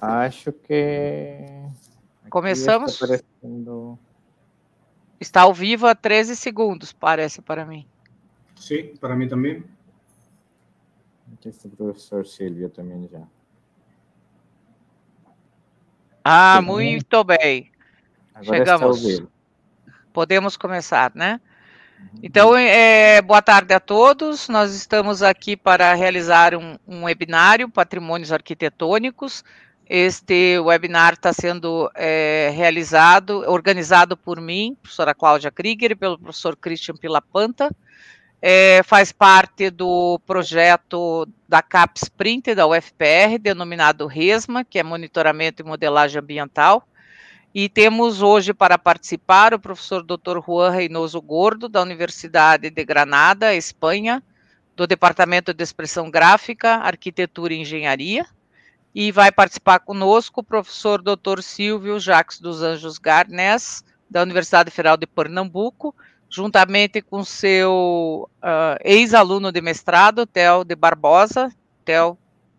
Acho que... Começamos. Está aparecendo... Está ao vivo há 13 segundos, parece para mim. Sim, para mim também. Aqui está o professor Silvio também já. Ah, muito bem. Agora Chegamos. está ao vivo. Podemos começar, né? Então, boa tarde a todos. Nós estamos aqui para realizar um webinário, Patrimônios Arquitetônicos. Este webinar está sendo organizado por mim, professora Cláudia Krieger, e pelo professor Christian Pilapanta. Faz parte do projeto da CAPES-Sprint, da UFPR, denominado RESMA, que é Monitoramento e Modelagem Ambiental. E temos hoje para participar o professor Dr. Juan Reynoso Gordo, da Universidade de Granada, Espanha, do Departamento de Expressão Gráfica, Arquitetura e Engenharia. E vai participar conosco o professor Dr. Silvio Jacques dos Anjos Garnés, da Universidade Federal de Pernambuco, juntamente com seu ex-aluno de mestrado, Theo de Barbosa. Theo.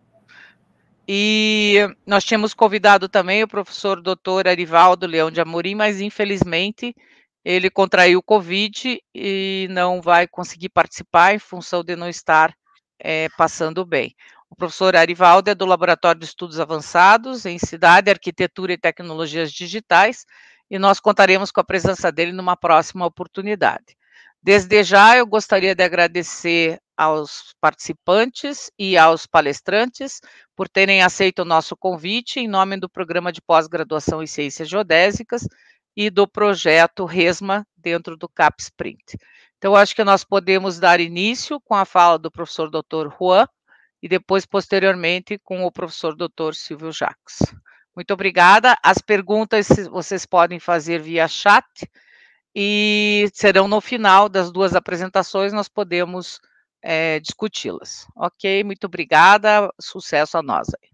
E nós tínhamos convidado também o professor Dr. Arivaldo Leão de Amorim, mas infelizmente ele contraiu Covid e não vai conseguir participar em função de não estar passando bem. O professor Arivaldo é do Laboratório de Estudos Avançados em Cidade, Arquitetura e Tecnologias Digitais, e nós contaremos com a presença dele numa próxima oportunidade. Desde já, eu gostaria de agradecer aos participantes e aos palestrantes por terem aceito o nosso convite em nome do Programa de Pós-Graduação em Ciências Geodésicas e do projeto RESMA dentro do CAPES-Sprint. Então, acho que nós podemos dar início com a fala do professor Dr. Juan e depois, posteriormente, com o professor Dr. Silvio Jacques. Muito obrigada. As perguntas vocês podem fazer via chat e serão no final das duas apresentações, nós podemos discuti-las. Ok, muito obrigada, sucesso a nós aí.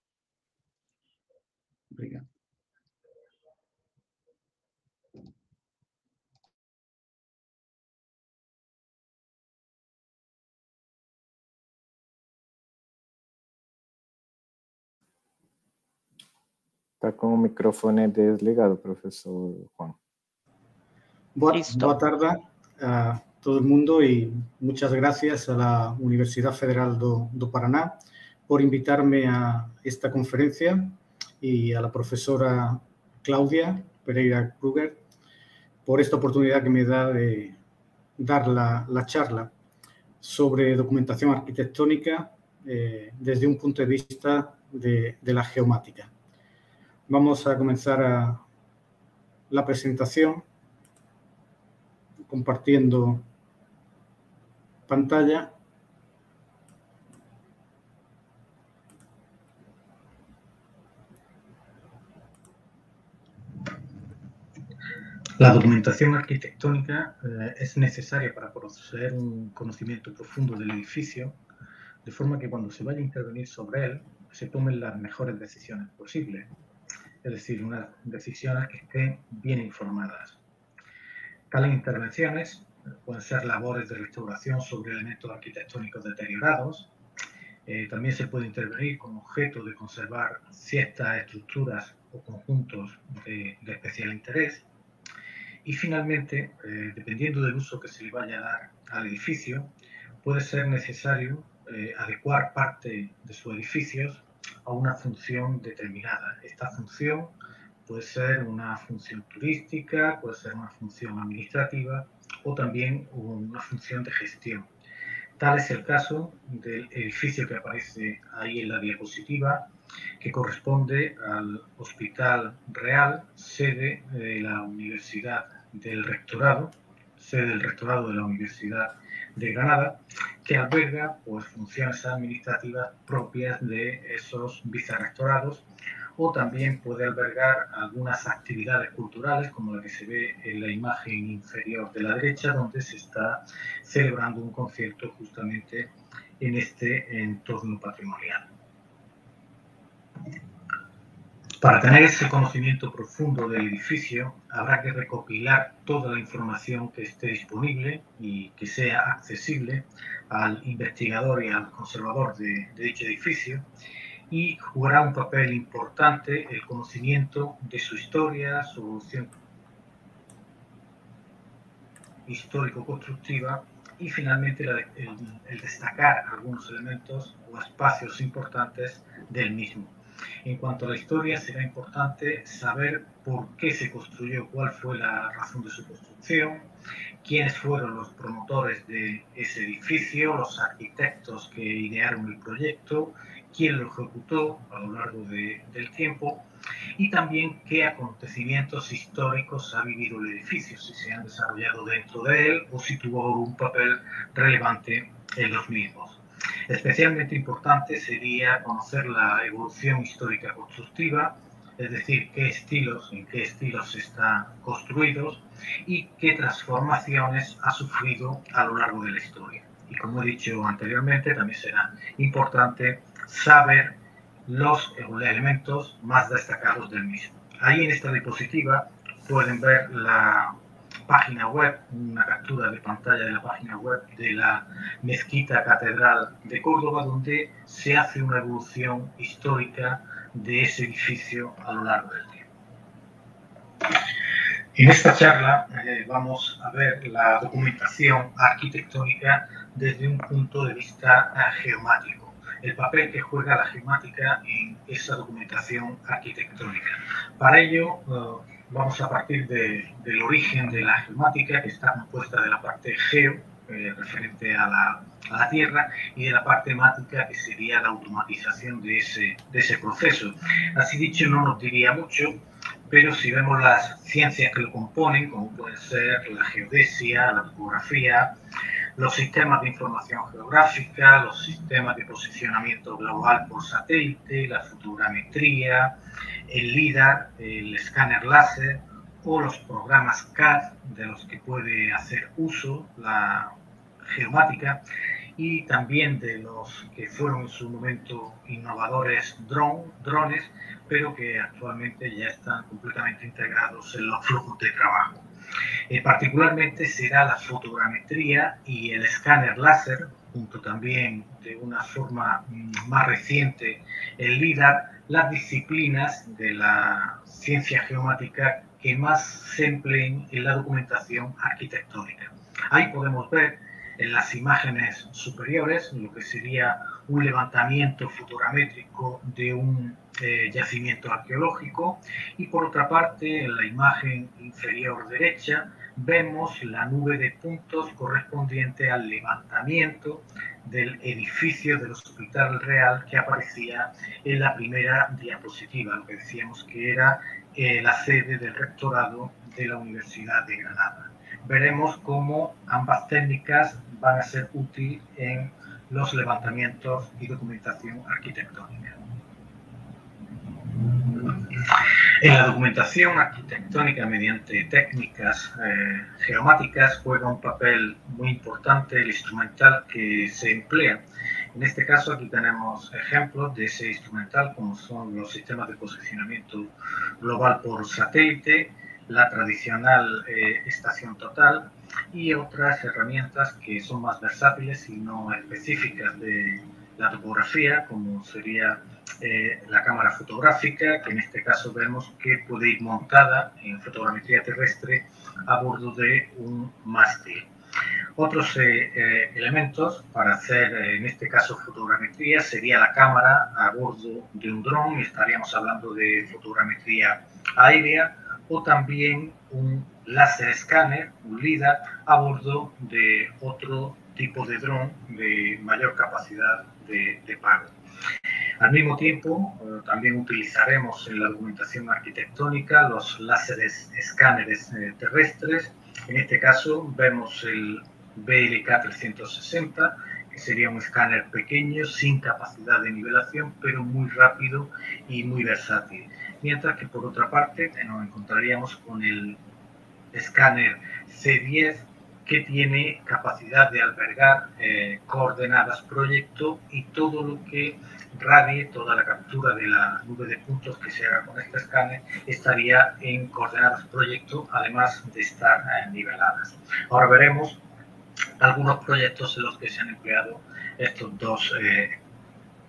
Obrigado. Está com o microfone desligado, professor Juan. Boa tarde a todo el mundo y muchas gracias a la Universidad Federal do Paraná por invitarme a esta conferencia y a la profesora Claudia Pereira Kruger por esta oportunidad que me da de dar la charla sobre documentación arquitectónica desde un punto de vista de la geomática. Vamos a comenzar la presentación compartiendo pantalla. La documentación arquitectónica es necesaria para poseer un conocimiento profundo del edificio, de forma que cuando se vaya a intervenir sobre él, se tomen las mejores decisiones posibles, es decir, unas decisiones que estén bien informadas. Tales intervenciones pueden ser labores de restauración sobre elementos arquitectónicos deteriorados. También se puede intervenir con objeto de conservar ciertas estructuras o conjuntos de especial interés. Y finalmente, dependiendo del uso que se le vaya a dar al edificio, puede ser necesario adecuar parte de sus edificios a una función determinada. Esta función puede ser una función turística, puede ser una función administrativa o también una función de gestión. Tal es el caso del edificio que aparece ahí en la diapositiva, que corresponde al Hospital Real, sede de la Universidad del Rectorado, sede del Rectorado de la Universidad de Granada, que alberga pues, funciones administrativas propias de esos vicerrectorados, o también puede albergar algunas actividades culturales, como la que se ve en la imagen inferior de la derecha, donde se está celebrando un concierto justamente en este entorno patrimonial. Para tener ese conocimiento profundo del edificio, habrá que recopilar toda la información que esté disponible y que sea accesible al investigador y al conservador de dicho edificio. y jugará un papel importante el conocimiento de su historia, su evolución histórico-constructiva y finalmente el destacar algunos elementos o espacios importantes del mismo. En cuanto a la historia, será importante saber por qué se construyó, cuál fue la razón de su construcción, quiénes fueron los promotores de ese edificio, los arquitectos que idearon el proyecto, quién lo ejecutó a lo largo del tiempo y también qué acontecimientos históricos ha vivido el edificio, si se han desarrollado dentro de él o si tuvo un papel relevante en los mismos. Especialmente importante sería conocer la evolución histórica constructiva, es decir, en qué estilos están construidos y qué transformaciones ha sufrido a lo largo de la historia. Y como he dicho anteriormente, también será importante saber los elementos más destacados del mismo. Ahí en esta diapositiva pueden ver la página web, una captura de pantalla de la página web de la Mezquita Catedral de Córdoba, donde se hace una evolución histórica de ese edificio a lo largo del tiempo. En esta charla vamos a ver la documentación arquitectónica desde un punto de vista geomático, el papel que juega la geomática en esa documentación arquitectónica. Para ello vamos a partir del origen de la geomática, que está compuesta de la parte geo, referente a la Tierra, y de la parte mática, que sería la automatización de ese proceso. Así dicho, no nos diría mucho, pero si vemos las ciencias que lo componen, como pueden ser la geodesia, la topografía, los sistemas de información geográfica, los sistemas de posicionamiento global por satélite, la fotogrametría, el LIDAR, el escáner láser o los programas CAD de los que puede hacer uso la geomática, y también de los que fueron en su momento innovadores drones, pero que actualmente ya están completamente integrados en los flujos de trabajo. Particularmente será la fotogrametría y el escáner láser, junto también de una forma más reciente el LIDAR, las disciplinas de la ciencia geomática que más se empleen en la documentación arquitectónica. Ahí podemos ver en las imágenes superiores lo que sería un levantamiento fotogramétrico de un yacimiento arqueológico, y por otra parte en la imagen inferior derecha vemos la nube de puntos correspondiente al levantamiento del edificio del Hospital Real que aparecía en la primera diapositiva, lo que decíamos que era la sede del rectorado de la Universidad de Granada. Veremos cómo ambas técnicas van a ser útiles en los levantamientos y documentación arquitectónica. En la documentación arquitectónica mediante técnicas geomáticas juega un papel muy importante el instrumental que se emplea. En este caso aquí tenemos ejemplos de ese instrumental, como son los sistemas de posicionamiento global por satélite, la tradicional estación total y otras herramientas que son más versátiles y no específicas de la topografía, como sería la cámara fotográfica, que en este caso vemos que puede ir montada en fotogrametría terrestre a bordo de un mástil. Otros elementos para hacer, en este caso, fotogrametría sería la cámara a bordo de un dron, y estaríamos hablando de fotogrametría aérea, o también un láser escáner, un LIDAR, a bordo de otro tipo de dron de mayor capacidad de pago. Al mismo tiempo, también utilizaremos en la documentación arquitectónica los láseres escáneres terrestres. En este caso vemos el BLK 360, que sería un escáner pequeño, sin capacidad de nivelación, pero muy rápido y muy versátil. Mientras que por otra parte nos encontraríamos con el escáner C10, que tiene capacidad de albergar coordenadas proyecto y todo lo que radie, toda la captura de la nube de puntos que se haga con este escáner estaría en coordenadas proyecto, además de estar niveladas. Ahora veremos algunos proyectos en los que se han empleado estos dos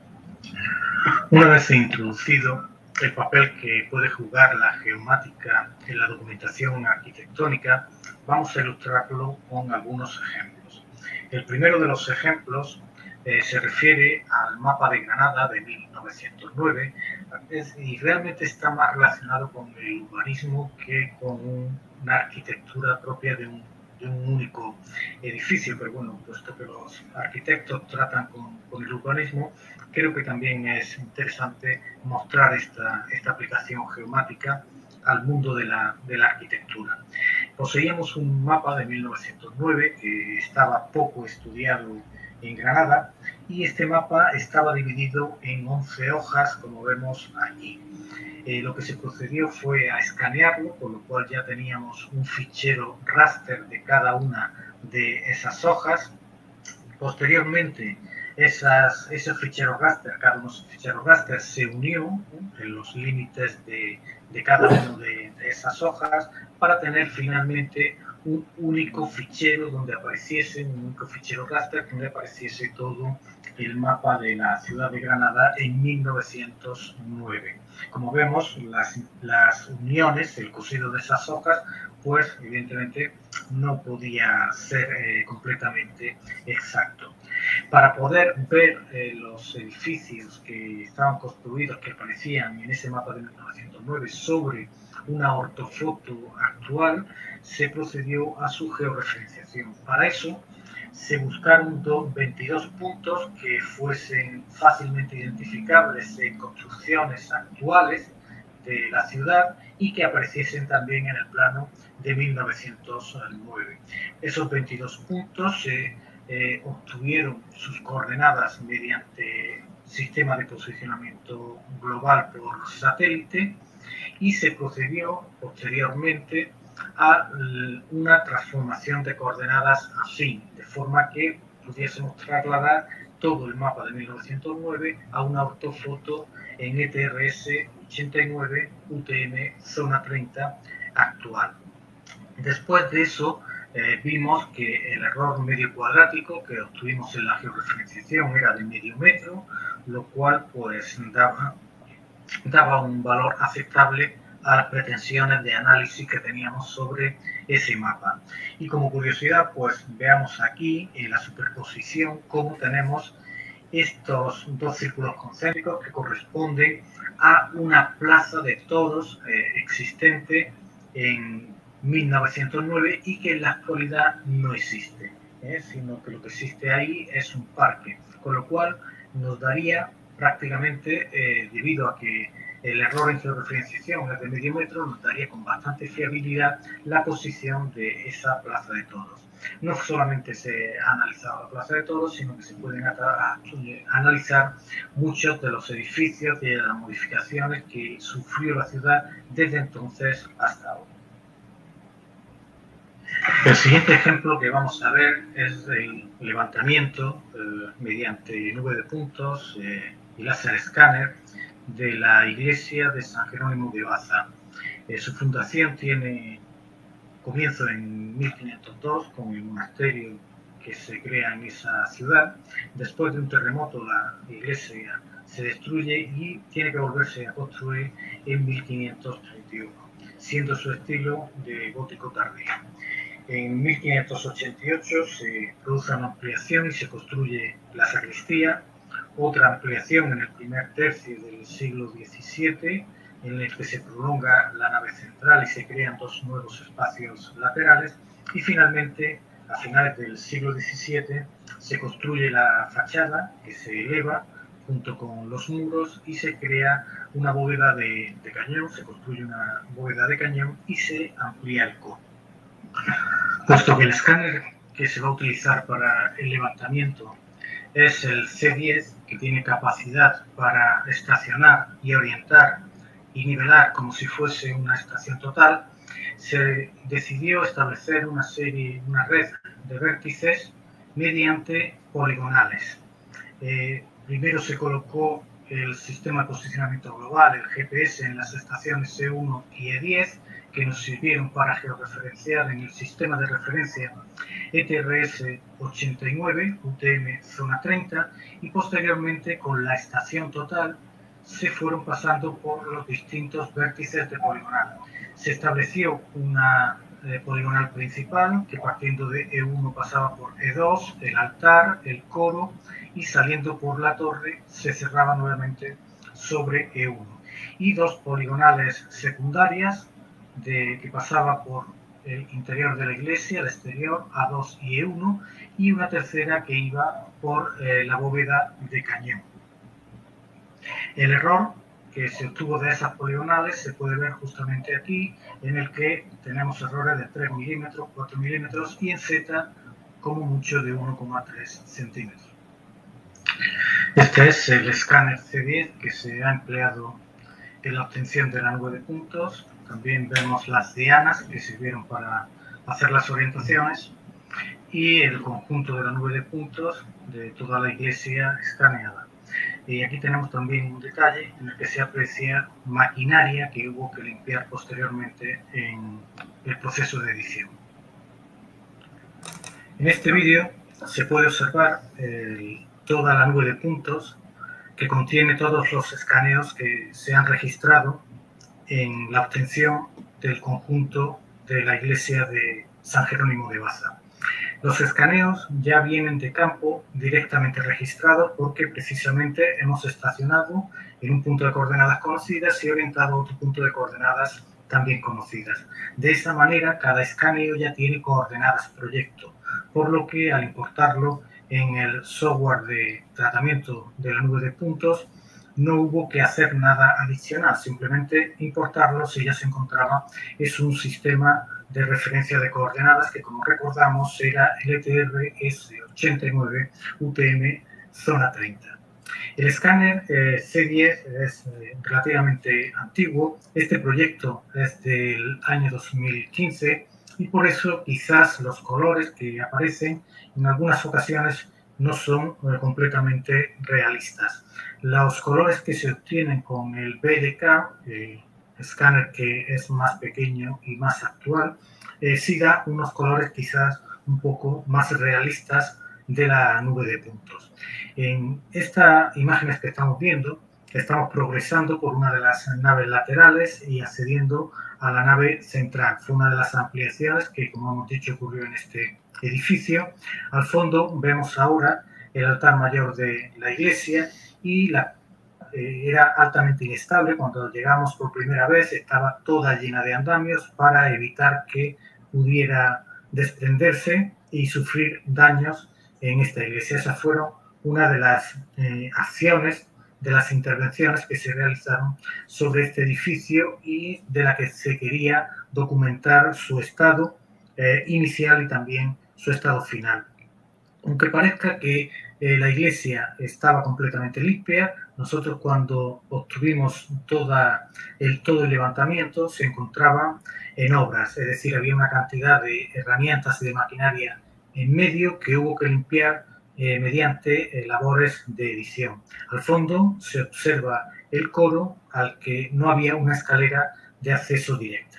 Una vez introducido el papel que puede jugar la geomática en la documentación arquitectónica, vamos a ilustrarlo con algunos ejemplos. El primero de los ejemplos se refiere al mapa de Granada de 1909 y realmente está más relacionado con el urbanismo que con una arquitectura propia de un único edificio, pero bueno, puesto que los arquitectos tratan con el urbanismo, creo que también es interesante mostrar esta aplicación geomática al mundo de la arquitectura. Poseíamos un mapa de 1909 que estaba poco estudiado en Granada y este mapa estaba dividido en 11 hojas, como vemos aquí. Lo que se procedió fue a escanearlo, con lo cual ya teníamos un fichero raster de cada una de esas hojas. Posteriormente, esos ficheros raster, cada uno de esos ficheros raster se unió en los límites de cada una de esas hojas para tener finalmente un único fichero donde apareciese, un único fichero raster donde apareciese todo el mapa de la ciudad de Granada en 1909. Como vemos, las uniones, el cosido de esas hojas, pues evidentemente no podía ser completamente exacto. Para poder ver los edificios que estaban construidos, que aparecían en ese mapa de 1909 sobre una ortofoto actual, se procedió a su georreferenciación. Para eso se buscaron 22 puntos que fuesen fácilmente identificables en construcciones actuales de la ciudad y que apareciesen también en el plano de 1909. Esos 22 puntos se obtuvieron sus coordenadas mediante sistema de posicionamiento global por satélite y se procedió posteriormente a una transformación de coordenadas afín, de forma que pudiésemos trasladar todo el mapa de 1909 a una ortofoto en ETRS 89 UTM zona 30 actual. Después de eso, vimos que el error medio cuadrático que obtuvimos en la georreferenciación era de medio metro, lo cual pues daba un valor aceptable a las pretensiones de análisis que teníamos sobre ese mapa. Y como curiosidad, pues veamos aquí en la superposición cómo tenemos estos dos círculos concéntricos que corresponden a una plaza de toros existente en 1909 y que en la actualidad no existe, sino que lo que existe ahí es un parque, con lo cual nos daría prácticamente, debido a que el error en georreferenciación es de medio metro, nos daría con bastante fiabilidad la posición de esa plaza de toros. No solamente se ha analizado la plaza de toros, sino que se pueden analizar muchos de los edificios y de las modificaciones que sufrió la ciudad desde entonces hasta ahora. El siguiente ejemplo que vamos a ver es el levantamiento mediante nube de puntos y láser escáner de la iglesia de San Jerónimo de Baza. Su fundación tiene comienzo en 1502 con el monasterio que se crea en esa ciudad. Después de un terremoto la iglesia se destruye y tiene que volverse a construir en 1531, siendo su estilo de gótico tardío. En 1588 se produce una ampliación y se construye la sacristía, otra ampliación en el primer tercio del siglo XVII, en el que se prolonga la nave central y se crean dos nuevos espacios laterales, y finalmente, a finales del siglo XVII, se construye la fachada, que se eleva junto con los muros, y se crea una bóveda de cañón, se construye una bóveda de cañón y se amplía el cono. Puesto que el escáner que se va a utilizar para el levantamiento es el C10, que tiene capacidad para estacionar y orientar y nivelar como si fuese una estación total, se decidió establecer una red de vértices mediante poligonales. Primero se colocó el sistema de posicionamiento global, el GPS, en las estaciones E1 y E10, que nos sirvieron para georreferenciar en el sistema de referencia ETRS 89, UTM zona 30, y posteriormente con la estación total se fueron pasando por los distintos vértices de poligonal. Se estableció una poligonal principal que partiendo de E1 pasaba por E2, el altar, el coro, y saliendo por la torre se cerraba nuevamente sobre E1. Y dos poligonales secundarias que pasaba por el interior de la iglesia, el exterior, A2 y E1, y una tercera que iba por la bóveda de cañón. El error que se obtuvo de esas poligonales se puede ver justamente aquí, en el que tenemos errores de 3 milímetros, 4 milímetros y en Z como mucho de 1,3 centímetros. Este es el escáner C10 que se ha empleado en la obtención de la nube de puntos. También vemos las dianas que sirvieron para hacer las orientaciones y el conjunto de la nube de puntos de toda la iglesia escaneada. Y aquí tenemos también un detalle en el que se aprecia maquinaria que hubo que limpiar posteriormente en el proceso de edición. En este vídeo se puede observar toda la nube de puntos que contiene todos los escaneos que se han registrado en la obtención del conjunto de la iglesia de San Jerónimo de Baza. Los escaneos ya vienen de campo directamente registrados porque precisamente hemos estacionado en un punto de coordenadas conocidas y orientado a otro punto de coordenadas también conocidas. De esa manera, cada escaneo ya tiene coordenadas proyecto, por lo que al importarlo en el software de tratamiento de la nube de puntos, no hubo que hacer nada adicional, simplemente importarlo si ya se encontraba. Es un sistema de referencia de coordenadas que, como recordamos, era el ETRS 89 UTM zona 30. El escáner C10 es relativamente antiguo. Este proyecto es del año 2015 y por eso quizás los colores que aparecen en algunas ocasiones no son completamente realistas. Los colores que se obtienen con el BDK, escáner que es más pequeño y más actual, sí da unos colores quizás un poco más realistas de la nube de puntos. En estas imágenes que estamos viendo, estamos progresando por una de las naves laterales y accediendo a la nave central. Fue una de las ampliaciones que, como hemos dicho, ocurrió en este edificio. Al fondo vemos ahora el altar mayor de la iglesia y era altamente inestable. Cuando llegamos por primera vez estaba toda llena de andamios para evitar que pudiera desprenderse y sufrir daños en esta iglesia. Esas fueron una de las acciones, de las intervenciones que se realizaron sobre este edificio y de la que se quería documentar su estado inicial y también su estado final. Aunque parezca que la iglesia estaba completamente limpia, nosotros cuando obtuvimos todo el levantamiento se encontraba en obras, es decir, había una cantidad de herramientas y de maquinaria en medio que hubo que limpiar mediante labores de edición. Al fondo se observa el coro al que no había una escalera de acceso directa.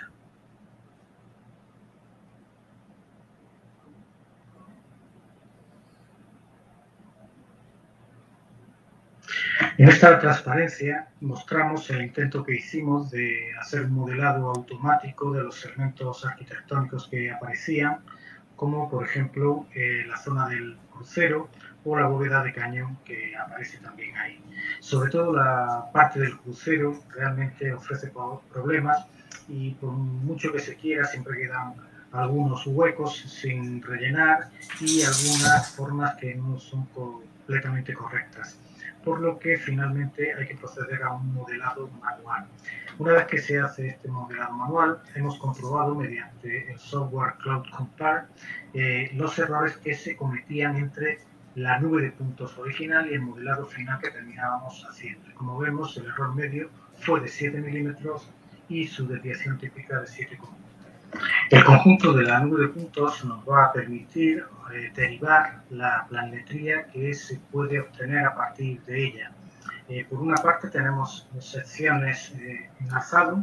En esta transparencia mostramos el intento que hicimos de hacer un modelado automático de los segmentos arquitectónicos que aparecían, como por ejemplo la zona del crucero o la bóveda de cañón que aparece también ahí. Sobre todo la parte del crucero realmente ofrece problemas y por mucho que se quiera siempre quedan algunos huecos sin rellenar y algunas formas que no son completamente correctas, por lo que finalmente hay que proceder a un modelado manual. Una vez que se hace este modelado manual, hemos comprobado mediante el software Cloud Compare los errores que se cometían entre la nube de puntos original y el modelado final que terminábamos haciendo. Como vemos, el error medio fue de 7 milímetros y su desviación típica de 7,1. El conjunto de la nube de puntos nos va a permitir derivar la planimetría que se puede obtener a partir de ella. Por una parte tenemos secciones en alzado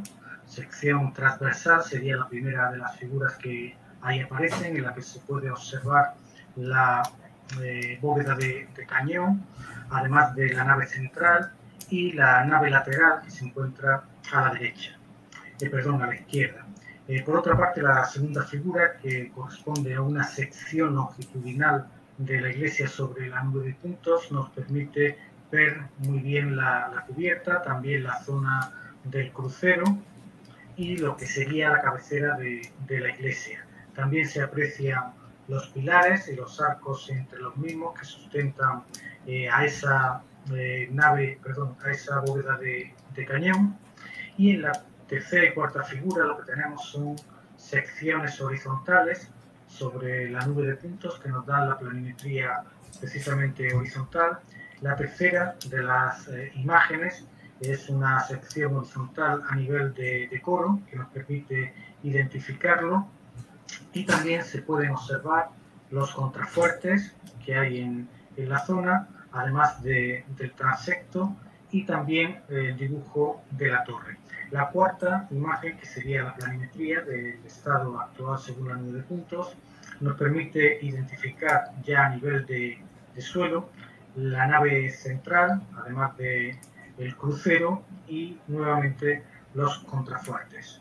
sección transversal sería la primera de las figuras que ahí aparecen, en la que se puede observar la bóveda de cañón, además de la nave central y la nave lateral que se encuentra a la derecha, a la izquierda. Por otra parte, la segunda figura, que corresponde a una sección longitudinal de la iglesia sobre la nube de puntos, nos permite ver muy bien la cubierta, también la zona del crucero y lo que sería la cabecera de la iglesia. También se aprecian los pilares y los arcos entre los mismos que sustentan a esa a esa bóveda de cañón. Y en la tercera y cuarta figura lo que tenemos son secciones horizontales sobre la nube de puntos que nos dan la planimetría precisamente horizontal. La tercera de las imágenes es una sección horizontal a nivel de coro que nos permite identificarlo, y también se pueden observar los contrafuertes que hay en la zona, además del transecto y también el dibujo de la torre. La cuarta imagen, que sería la planimetría del estado actual según la nube de puntos, nos permite identificar ya a nivel de suelo la nave central, además del crucero y nuevamente los contrafuertes.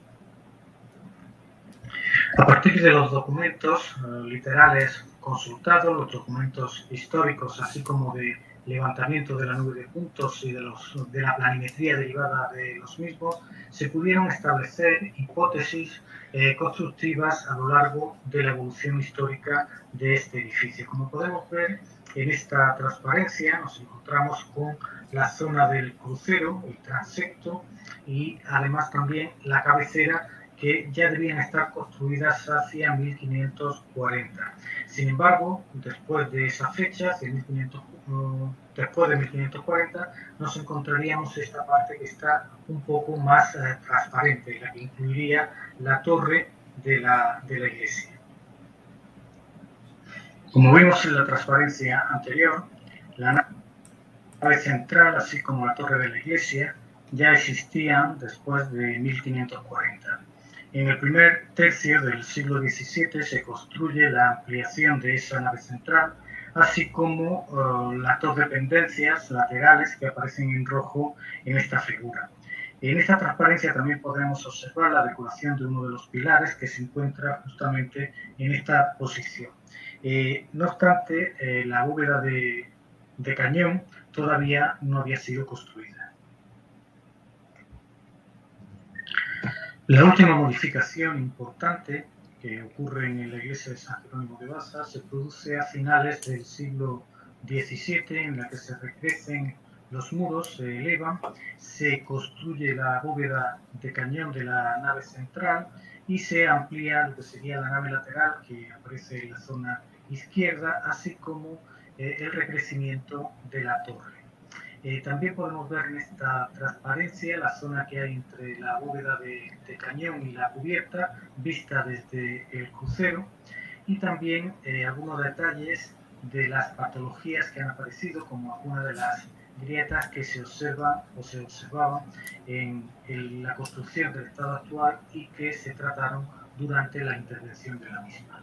A partir de los documentos literales consultados, los documentos históricos, así como de levantamiento de la nube de puntos y de la planimetría derivada de los mismos, se pudieron establecer hipótesis constructivas a lo largo de la evolución histórica de este edificio. Como podemos ver en esta transparencia, nos encontramos con la zona del crucero, el transecto y además también la cabecera, que ya debían estar construidas hacia 1540. Sin embargo, después de esa fecha, después de 1540, nos encontraríamos esta parte que está un poco más transparente, la que incluiría la torre de la iglesia. Como vimos en la transparencia anterior, la nave central, así como la torre de la iglesia, ya existían después de 1540. En el primer tercio del siglo XVII se construye la ampliación de esa nave central, así como las dos dependencias laterales que aparecen en rojo en esta figura. En esta transparencia también podemos observar la decoración de uno de los pilares que se encuentra justamente en esta posición. No obstante, la bóveda de cañón todavía no había sido construida. La última modificación importante que ocurre en la iglesia de San Jerónimo de Baza se produce a finales del siglo XVII, en la que se recrecen los muros, se elevan, se construye la bóveda de cañón de la nave central y se amplía lo que sería la nave lateral, que aparece en la zona izquierda, así como el recrecimiento de la torre. También podemos ver en esta transparencia la zona que hay entre la bóveda de cañón y la cubierta, vista desde el crucero, y también algunos detalles de las patologías que han aparecido, como algunas de las grietas que se observan o se observaban en la construcción del estado actual y que se trataron durante la intervención de la misma.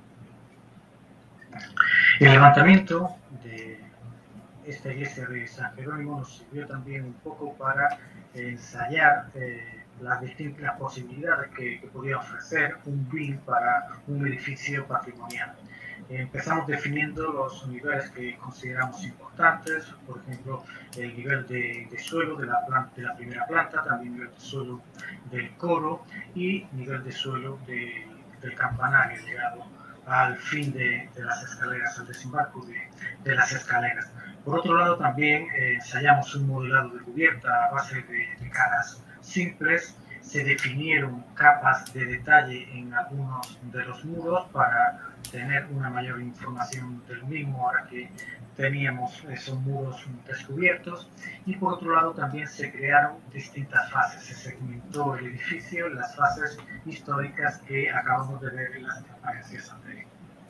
El levantamiento de esta iglesia de San Jerónimo nos sirvió también un poco para ensayar las distintas posibilidades que podía ofrecer un BIM para un edificio patrimonial. Empezamos definiendo los niveles que consideramos importantes, por ejemplo, el nivel de suelo de la primera planta, también nivel de suelo del coro y nivel de suelo del campanario, llegado al fin de las escaleras, al desembarco de las escaleras. Por otro lado, también ensayamos un modelado de cubierta a base de caras simples. Se definieron capas de detalle en algunos de los muros para tener una mayor información del mismo, ahora que teníamos esos muros descubiertos. Y por otro lado, también se crearon distintas fases. Se segmentó el edificio en las fases históricas que acabamos de ver en las transparencias anteriores.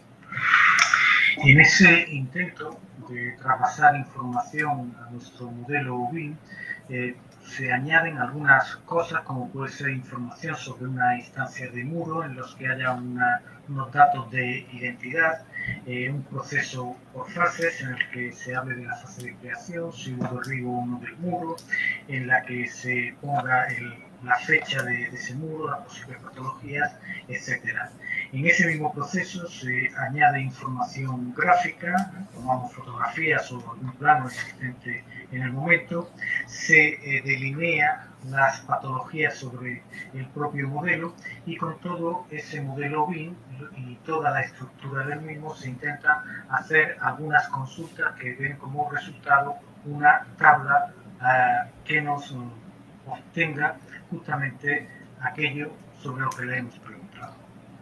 En ese intento de trasvasar información a nuestro modelo BIM, se añaden algunas cosas como puede ser información sobre una instancia de muro en los que haya unos datos de identidad, un proceso por fases en el que se hable de la fase de creación, si hubo derribo o no del muro, en la que se ponga la fecha de ese muro, las posibles patologías, etc. En ese mismo proceso se añade información gráfica, tomamos fotografías o algún plano existente en el momento, se delinea las patologías sobre el propio modelo y con todo ese modelo BIM y toda la estructura del mismo se intenta hacer algunas consultas que den como resultado una tabla que nos obtenga justamente aquello sobre lo que le hemos preguntado.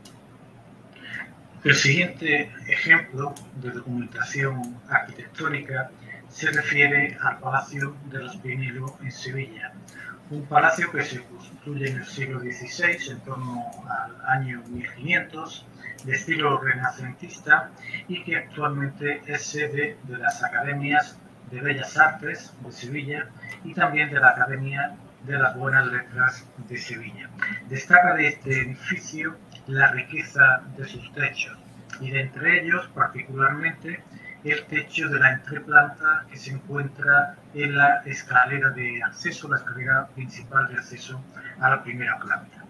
El siguiente ejemplo de documentación arquitectónica se refiere al Palacio de los Pinelo en Sevilla, un palacio que se construye en el siglo XVI, en torno al año 1500, de estilo renacentista y que actualmente es sede de las Academias de Bellas Artes de Sevilla y también de la Academia de las Buenas Letras de Sevilla. Destaca de este edificio la riqueza de sus techos y de entre ellos particularmente el techo de la entreplanta que se encuentra en la escalera de acceso, la escalera principal de acceso a la primera planta.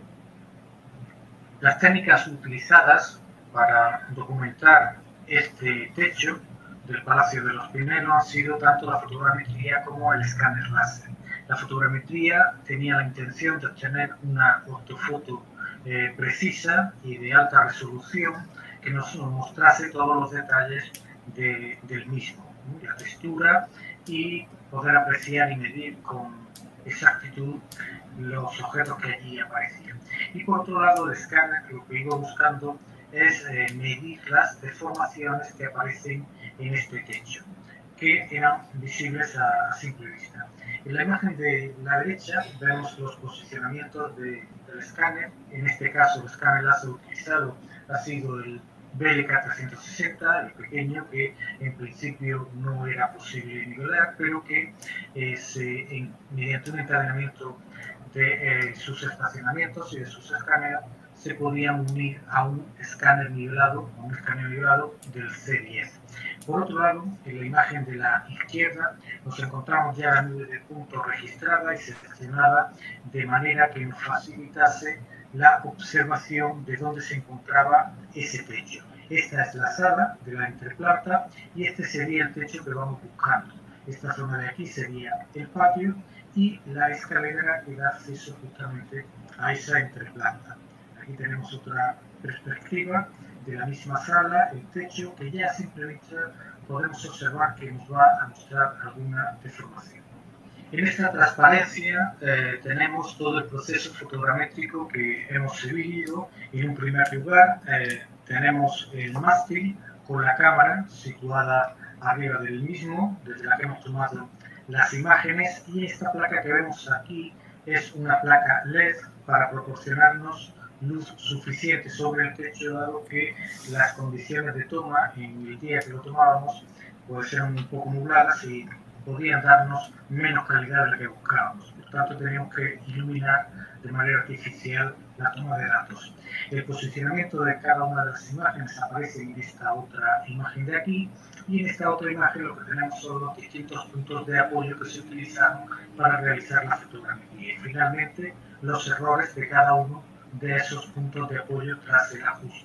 Las técnicas utilizadas para documentar este techo del Palacio de los Pinelo han sido tanto la fotogrametría como el escáner láser. La fotogrametría tenía la intención de obtener una ortofoto precisa y de alta resolución que nos mostrase todos los detalles del mismo, ¿no? La textura y poder apreciar y medir con exactitud los objetos que allí aparecían. Y por otro lado, el escáner lo que iba buscando es medir las deformaciones que aparecen en este techo, que eran visibles a simple vista. En la imagen de la derecha vemos los posicionamientos del escáner. En este caso, el escáner láser utilizado ha sido el BLK360, el pequeño, que en principio no era posible nivelar, pero que mediante un encadenamiento de sus estacionamientos y de sus escáneres se podían unir a un escáner nivelado del C10. Por otro lado, en la imagen de la izquierda nos encontramos ya la nube de puntos registrada y seleccionada de manera que nos facilitase la observación de dónde se encontraba ese techo. Esta es la sala de la entreplanta y este sería el techo que vamos buscando. Esta zona de aquí sería el patio y la escalera que da acceso justamente a esa entreplanta. Aquí tenemos otra perspectiva de la misma sala, el techo, que ya simplemente podemos observar que nos va a mostrar alguna deformación. En esta transparencia tenemos todo el proceso fotogramétrico que hemos seguido. En un primer lugar tenemos el mástil con la cámara situada arriba del mismo, desde la que hemos tomado las imágenes, y esta placa que vemos aquí es una placa LED para proporcionarnos luz suficiente sobre el techo, dado que las condiciones de toma en el día que lo tomábamos pues eran un poco nubladas y podían darnos menos calidad de la que buscábamos. Por tanto, teníamos que iluminar de manera artificial la toma de datos. El posicionamiento de cada una de las imágenes aparece en esta otra imagen de aquí, y en esta otra imagen lo que tenemos son los distintos puntos de apoyo que se utilizaron para realizar la fotografía. Y finalmente, los errores de cada uno de esos puntos de apoyo tras el ajuste.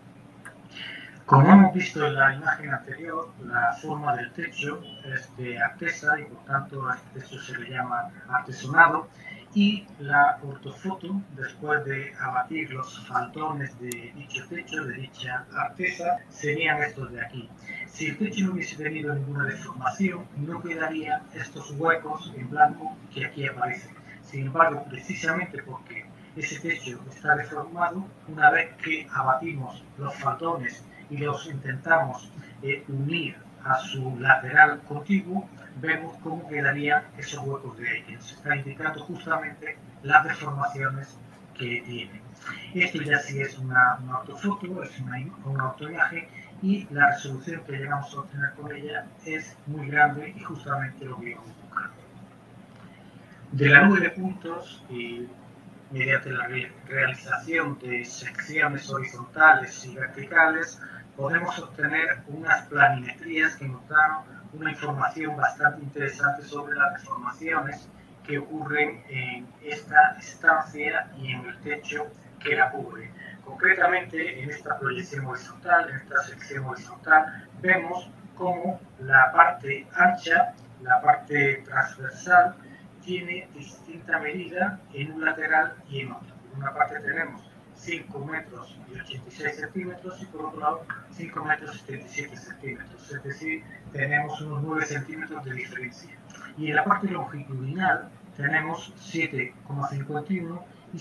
Como hemos visto en la imagen anterior, la forma del techo es de artesa y por tanto a este techo se le llama artesonado, y la ortofoto, después de abatir los faldones de dicho techo, de dicha artesa, serían estos de aquí. Si el techo no hubiese tenido ninguna deformación, no quedarían estos huecos en blanco que aquí aparecen. Sin embargo, precisamente porque ese techo está deformado, una vez que abatimos los faldones y los intentamos unir a su lateral contiguo, vemos cómo quedarían esos huecos de ahí, que nos está indicando justamente las deformaciones que tiene. Esto ya sí es una ortofoto, es una ortoimagen, y la resolución que llegamos a obtener con ella es muy grande y justamente lo que íbamos buscando. De la nube de puntos y mediante la realización de secciones horizontales y verticales podemos obtener unas planimetrías que nos dan una información bastante interesante sobre las deformaciones que ocurren en esta estancia y en el techo que la cubre. Concretamente, en esta proyección horizontal, en esta sección horizontal, vemos cómo la parte ancha, la parte transversal, tiene distinta medida en un lateral y en otro. Por una parte tenemos 5 metros y 86 centímetros y por otro lado 5 metros y 77 centímetros, es decir, tenemos unos 9 centímetros de diferencia. Y en la parte longitudinal tenemos 7,51 y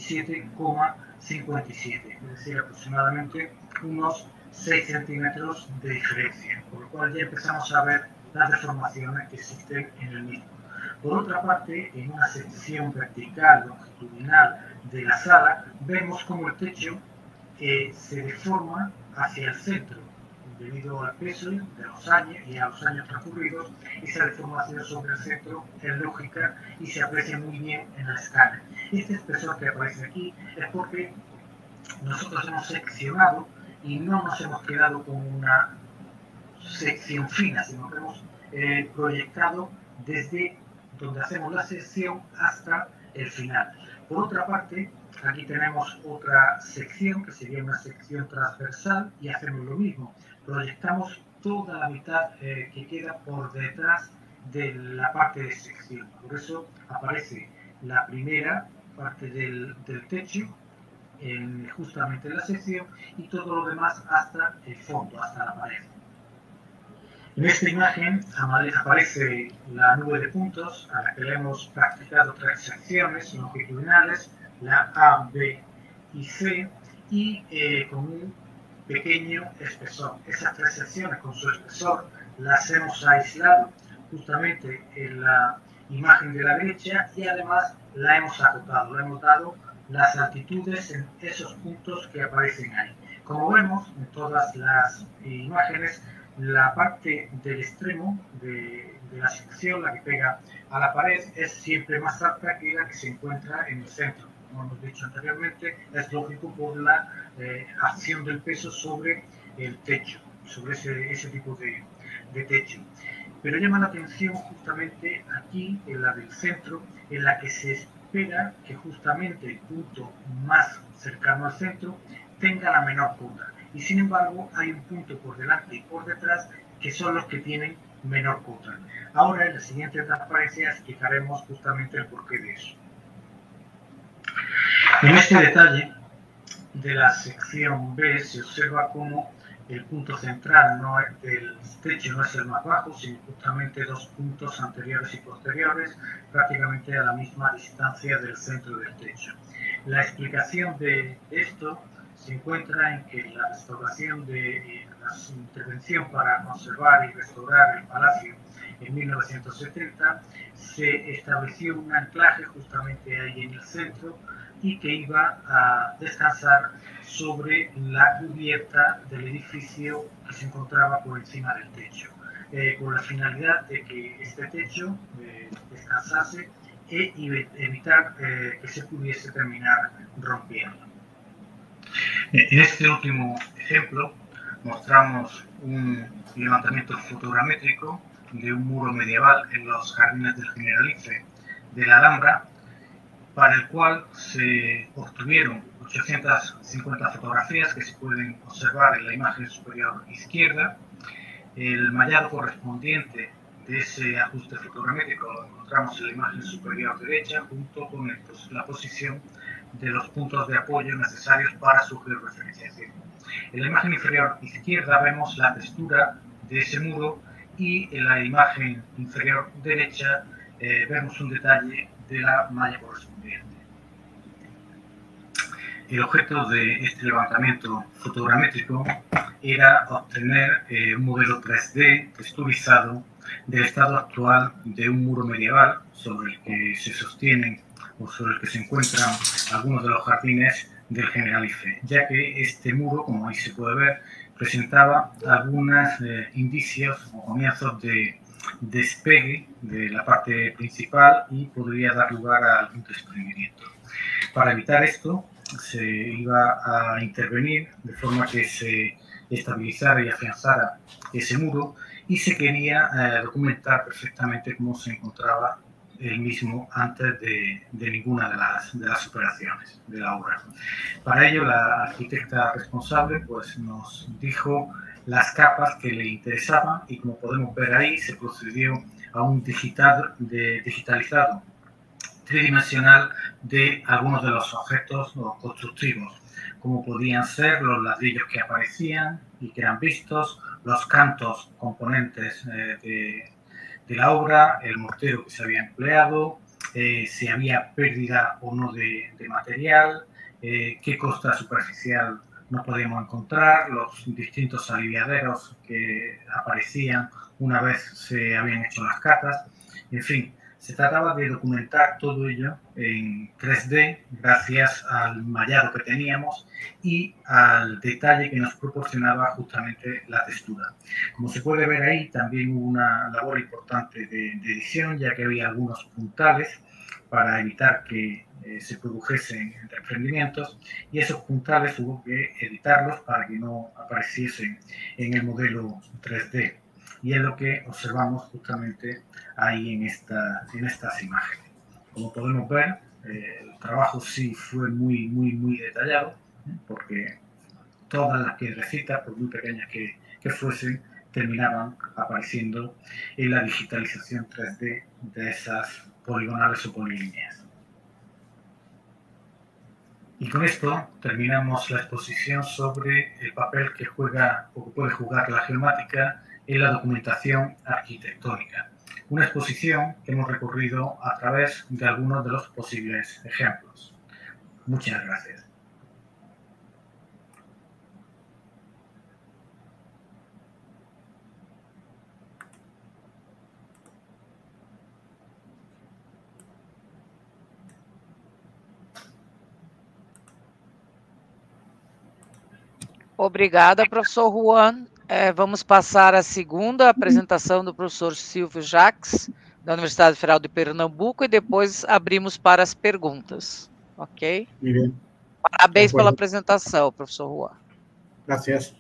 7,57, es decir, aproximadamente unos 6 centímetros de diferencia, por lo cual ya empezamos a ver las deformaciones que existen en el mismo. Por otra parte, en una sección vertical longitudinal de la sala, vemos cómo el techo se deforma hacia el centro, debido al peso de los años y a los años transcurridos. Esa deformación sobre el centro es lógica y se aprecia muy bien en la escala. Este espesor que aparece aquí es porque nosotros hemos seccionado y no nos hemos quedado con una sección fina, sino que hemos proyectado desde donde hacemos la sección hasta el final. Por otra parte, aquí tenemos otra sección que sería una sección transversal y hacemos lo mismo. Proyectamos toda la mitad que queda por detrás de la parte de sección. Por eso aparece la primera parte del techo justamente en la sección y todo lo demás hasta el fondo, hasta la pared. En esta imagen aparece la nube de puntos a la que le hemos practicado 3 secciones longitudinales, la A, B y C, y con un pequeño espesor. Esas 3 secciones con su espesor las hemos aislado justamente en la imagen de la derecha y además la hemos acotado, le hemos dado las altitudes en esos puntos que aparecen ahí. Como vemos en todas las imágenes, la parte del extremo de la sección, la que pega a la pared, es siempre más alta que la que se encuentra en el centro. Como hemos dicho anteriormente, es lógico por la acción del peso sobre el techo, sobre ese tipo de techo. Pero llama la atención justamente aquí, en la del centro, en la que se espera que justamente el punto más cercano al centro tenga la menor cota. Y sin embargo hay un punto por delante y por detrás que son los que tienen menor cota. Ahora en la siguiente transparencia explicaremos justamente el porqué de eso. En este detalle de la sección B se observa cómo el punto central del techo no es el más bajo, sino justamente 2 puntos anteriores y posteriores, prácticamente a la misma distancia del centro del techo. La explicación de esto se encuentra en que la restauración de la intervención para conservar y restaurar el palacio en 1970 se estableció un anclaje justamente ahí en el centro y que iba a descansar sobre la cubierta del edificio que se encontraba por encima del techo, con la finalidad de que este techo descansase e evitar que se pudiese terminar rompiendo. En este último ejemplo mostramos un levantamiento fotogramétrico de un muro medieval en los jardines del Generalife de la Alhambra, para el cual se obtuvieron 850 fotografías que se pueden observar en la imagen superior izquierda. El mallado correspondiente de ese ajuste fotogramétrico lo encontramos en la imagen superior derecha junto con la posición de los puntos de apoyo necesarios para su georreferenciación. En la imagen inferior izquierda vemos la textura de ese muro y en la imagen inferior derecha vemos un detalle de la malla correspondiente. El objeto de este levantamiento fotogramétrico era obtener un modelo 3D texturizado del estado actual de un muro medieval sobre el que se sostienen o sobre el que se encuentran algunos de los jardines del Generalife, ya que este muro, como ahí se puede ver, presentaba algunos indicios o comienzos de despegue de la parte principal y podría dar lugar a algún desprendimiento. Para evitar esto, se iba a intervenir de forma que se estabilizara y afianzara ese muro, y se quería documentar perfectamente cómo se encontraba el mismo antes de ninguna de las operaciones de la obra. Para ello, la arquitecta responsable pues, nos dijo las capas que le interesaban, y como podemos ver ahí, se procedió a un digitalizado tridimensional de algunos de los objetos constructivos, como podían ser los ladrillos que aparecían y que eran vistos, los cantos componentes de la obra, el mortero que se había empleado, si había pérdida o no de material, qué costa superficial nos podíamos encontrar, los distintos aliviaderos que aparecían una vez se habían hecho las catas, en fin. Se trataba de documentar todo ello en 3D gracias al mallado que teníamos y al detalle que nos proporcionaba justamente la textura. Como se puede ver ahí, también hubo una labor importante de edición, ya que había algunos puntales para evitar que se produjesen desprendimientos, y esos puntales hubo que editarlos para que no apareciesen en el modelo 3D. Y es lo que observamos justamente ahí en estas imágenes. Como podemos ver, el trabajo sí fue muy detallado, porque todas las piedrecitas, por muy pequeñas que fuesen, terminaban apareciendo en la digitalización 3D de esas poligonales o polilíneas. Y con esto terminamos la exposición sobre el papel que juega o que puede jugar la geomática en la documentación arquitectónica. Una exposición que hemos recorrido a través de algunos de los posibles ejemplos. Muchas gracias. Obrigada, professor Juan. Vamos passar à segunda apresentação do professor Silvio Jacques, da Universidade Federal de Pernambuco, e depois abrimos para as perguntas. Ok? Muy bien. Parabéns pela apresentação, professor Juan. Gracias.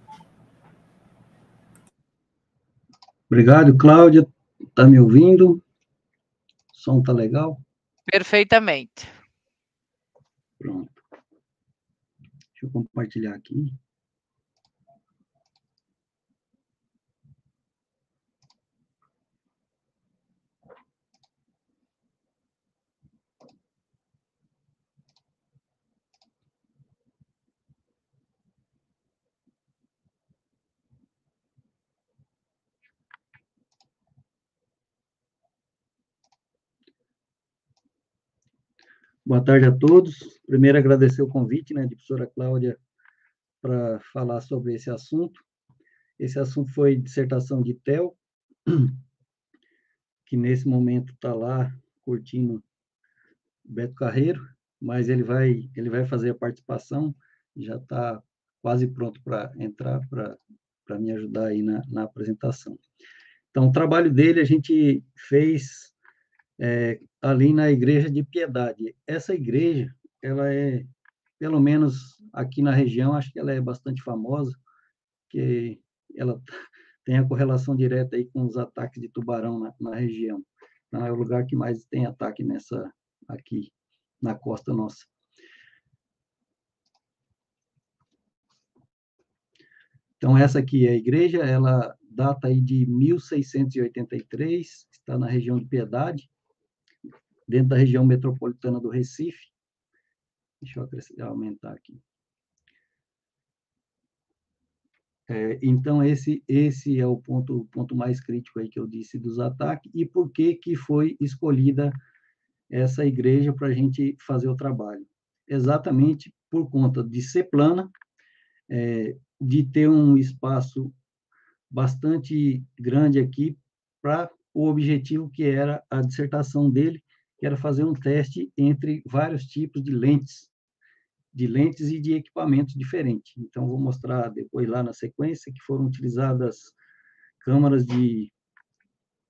Obrigado, Cláudia. Está me ouvindo? O som está legal? Perfeitamente. Pronto. Deixa eu compartilhar aqui. Boa tarde a todos. Primeiro, agradecer o convite, de professora Cláudia, para falar sobre esse assunto. Esse assunto foi dissertação de Theo, que nesse momento está lá curtindo Beto Carreiro, mas ele vai fazer a participação, já está quase pronto para entrar, para me ajudar aí na apresentação. Então, o trabalho dele a gente fez ali na Igreja de Piedade. Essa igreja, ela é, pelo menos aqui na região, acho que ela é bastante famosa, que ela tem a correlação direta aí com os ataques de tubarão na região. Então, é o lugar que mais tem ataque aqui, na costa nossa. Então, essa aqui é a igreja, ela data aí de 1683, está na região de Piedade, dentro da região metropolitana do Recife. Deixa eu aumentar aqui. Então, esse é o ponto mais crítico aí que eu disse dos ataques, e por que foi escolhida essa igreja para a gente fazer o trabalho. Exatamente por conta de ser plana, de ter um espaço bastante grande aqui para o objetivo que era a dissertação dele, que era fazer um teste entre vários tipos de lentes e de equipamentos diferentes. Então, vou mostrar depois lá na sequência que foram utilizadas câmaras de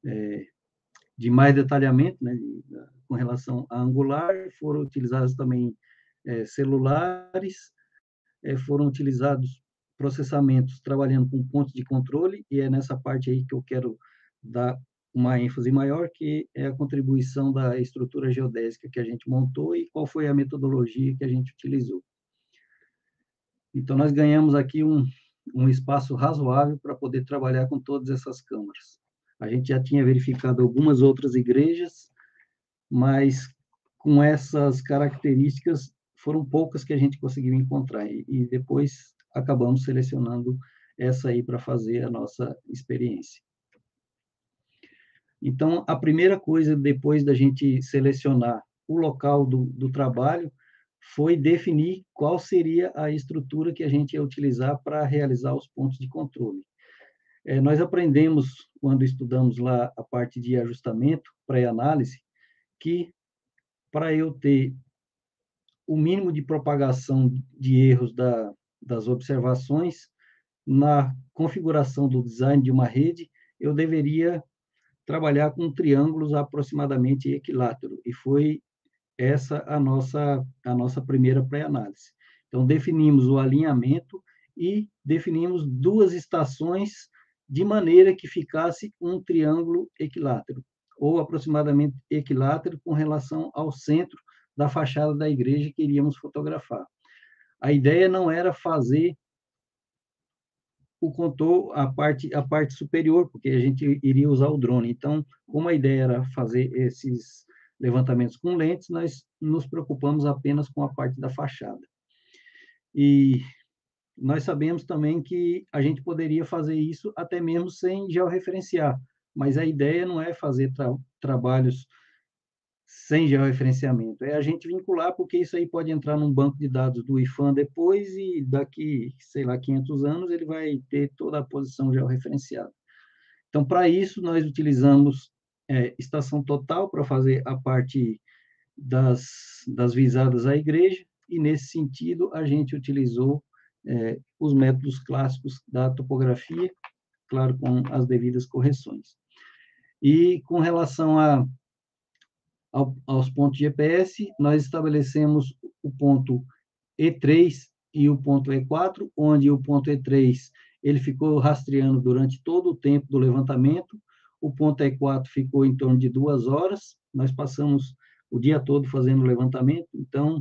de mais detalhamento, né, com relação a angular, foram utilizados também celulares, foram utilizados processamentos trabalhando com pontos de controle, e é nessa parte aí que eu quero dar uma ênfase maior, que é a contribuição da estrutura geodésica que a gente montou e qual foi a metodologia que a gente utilizou. Então, nós ganhamos aqui um espaço razoável para poder trabalhar com todas essas câmaras. A gente já tinha verificado algumas outras igrejas, mas com essas características foram poucas que a gente conseguiu encontrar, e depois acabamos selecionando essa aí para fazer a nossa experiência. Então, a primeira coisa, depois da gente selecionar o local do trabalho, foi definir qual seria a estrutura que a gente ia utilizar para realizar os pontos de controle. Nós aprendemos, quando estudamos lá a parte de ajustamento, pré-análise, que para eu ter o mínimo de propagação de erros das observações, na configuração do design de uma rede, eu deveria trabalhar com triângulos aproximadamente equiláteros, e foi essa a nossa primeira pré-análise. Então, definimos o alinhamento e definimos 2 estações de maneira que ficasse um triângulo equilátero, ou aproximadamente equilátero com relação ao centro da fachada da igreja que iríamos fotografar. A ideia não era fazer o contorno, a parte superior, porque a gente iria usar o drone. Então, como a ideia era fazer esses levantamentos com lentes, nós nos preocupamos apenas com a parte da fachada. E nós sabemos também que a gente poderia fazer isso até mesmo sem georreferenciar, mas a ideia não é fazer trabalhos sem georreferenciamento, é a gente vincular, porque isso aí pode entrar num banco de dados do IFAM depois, e daqui, sei lá, 500 anos, ele vai ter toda a posição georreferenciada. Então, para isso, nós utilizamos estação total para fazer a parte das visadas à igreja, e, nesse sentido, a gente utilizou os métodos clássicos da topografia, claro, com as devidas correções. E, com relação aos pontos GPS, nós estabelecemos o ponto E3 e o ponto E4, onde o ponto E3 ele ficou rastreando durante todo o tempo do levantamento, o ponto E4 ficou em torno de 2 horas, nós passamos o dia todo fazendo o levantamento, então,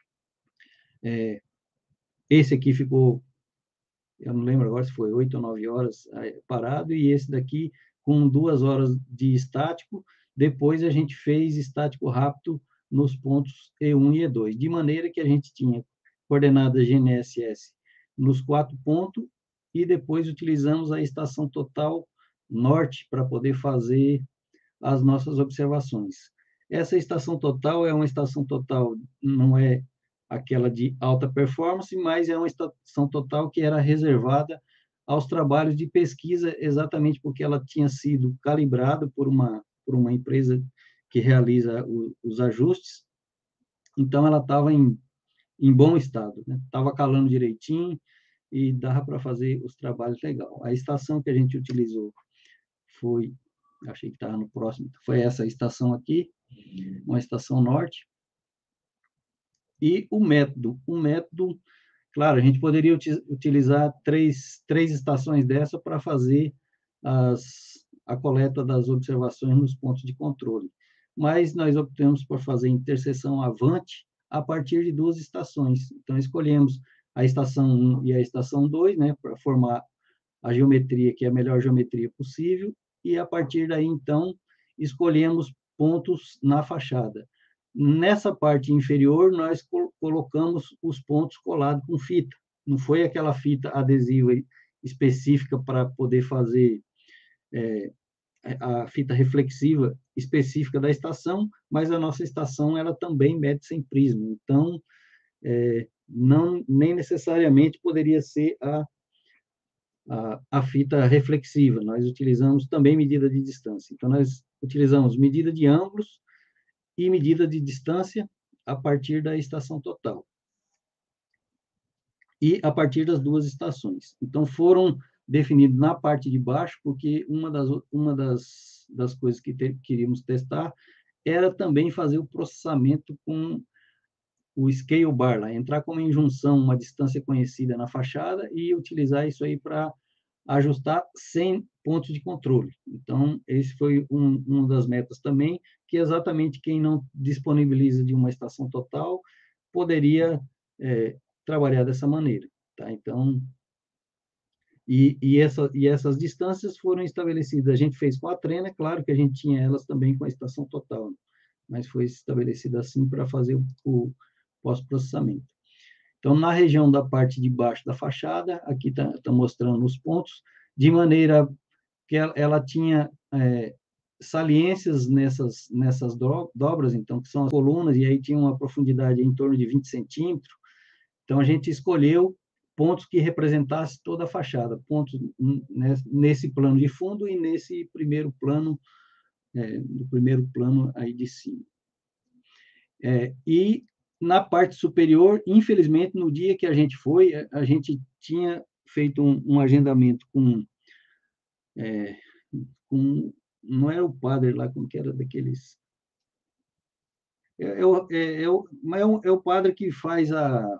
esse aqui ficou, eu não lembro agora se foi 8 ou 9 horas parado, e esse daqui com 2 horas de estático. Depois a gente fez estático rápido nos pontos E1 e E2, de maneira que a gente tinha coordenadas GNSS nos 4 pontos, e depois utilizamos a estação total norte para poder fazer as nossas observações. Essa estação total é uma estação total, não é aquela de alta performance, mas é uma estação total que era reservada aos trabalhos de pesquisa, exatamente porque ela tinha sido calibrada por uma empresa que realiza os ajustes. Então, ela estava em bom estado, né? Estava calando direitinho e dava para fazer os trabalhos legal. A estação que a gente utilizou foi, achei que estava no próximo, foi essa estação aqui, uma estação norte. E o método, claro, a gente poderia utilizar três estações dessa para fazer a coleta das observações nos pontos de controle. Mas nós optamos por fazer interseção avante a partir de 2 estações. Então, escolhemos a estação 1 e a estação 2, né, para formar a geometria, que é a melhor geometria possível, e a partir daí, então, escolhemos pontos na fachada. Nessa parte inferior, nós colocamos os pontos colados com fita. Não foi aquela fita adesiva específica para poder fazer a fita reflexiva específica da estação, mas a nossa estação ela também mede sem prisma. Então, nem necessariamente poderia ser a fita reflexiva. Nós utilizamos também medida de distância. Então, nós utilizamos medida de ângulos e medida de distância a partir da estação total. E a partir das 2 estações. Então, foram definidos na parte de baixo, porque uma das das coisas que queríamos testar era também fazer o processamento com o scale bar, lá, entrar como injunção uma distância conhecida na fachada e utilizar isso aí para ajustar 100 pontos de controle. Então, esse foi uma das metas também, que exatamente quem não disponibiliza de uma estação total poderia trabalhar dessa maneira. Tá? Então, essas distâncias foram estabelecidas. A gente fez com a Trena, é claro que a gente tinha elas também com a estação total, mas foi estabelecida assim para fazer o pós-processamento. Então, na região da parte de baixo da fachada, aqui está mostrando os pontos, de maneira que ela tinha saliências nessas dobras, então, que são as colunas, e aí tinha uma profundidade em torno de 20 centímetros. Então, a gente escolheu pontos que representassem toda a fachada, pontos nesse plano de fundo e nesse primeiro plano, no primeiro plano aí de cima. E na parte superior, infelizmente, no dia que a gente foi, a gente tinha feito um agendamento com não era o padre lá, como que era daqueles... É o padre que faz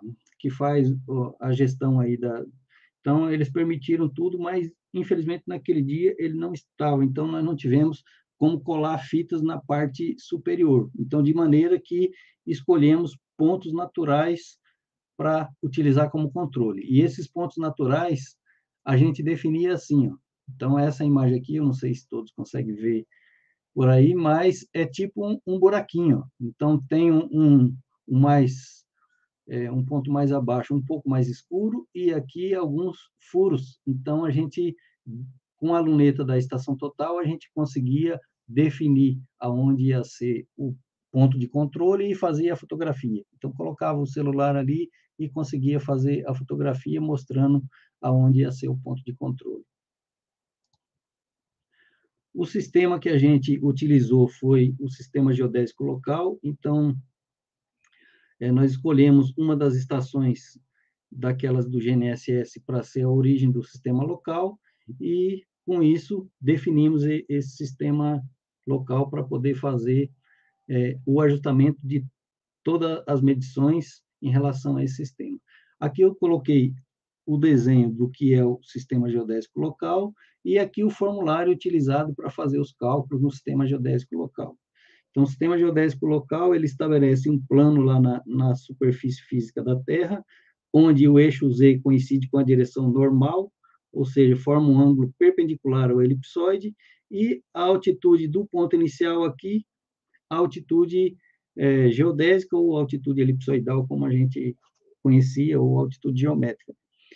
a gestão aí da... Então, eles permitiram tudo, mas, infelizmente, naquele dia ele não estava, então nós não tivemos como colar fitas na parte superior. Então, de maneira que escolhemos pontos naturais para utilizar como controle. E esses pontos naturais, a gente definia assim, ó. Então, essa imagem aqui, eu não sei se todos conseguem ver por aí, mas é tipo um buraquinho. Então, tem um ponto mais abaixo, um pouco mais escuro, e aqui alguns furos. Então, a gente, com a luneta da estação total, a gente conseguia definir aonde ia ser o ponto de controle e fazia a fotografia. Então, colocava o celular ali e conseguia fazer a fotografia mostrando aonde ia ser o ponto de controle. O sistema que a gente utilizou foi o sistema geodésico local. Então, nós escolhemos uma das estações daquelas do GNSS para ser a origem do sistema local e, com isso, definimos esse sistema local para poder fazer o ajustamento de todas as medições em relação a esse sistema. Aqui eu coloquei o desenho do que é o sistema geodésico local e aqui o formulário utilizado para fazer os cálculos no sistema geodésico local. Então, o sistema geodésico local, ele estabelece um plano lá na superfície física da Terra, onde o eixo Z coincide com a direção normal, ou seja, forma um ângulo perpendicular ao elipsoide, e a altitude do ponto inicial aqui, a altitude geodésica ou altitude elipsoidal, como a gente conhecia, ou altitude geométrica.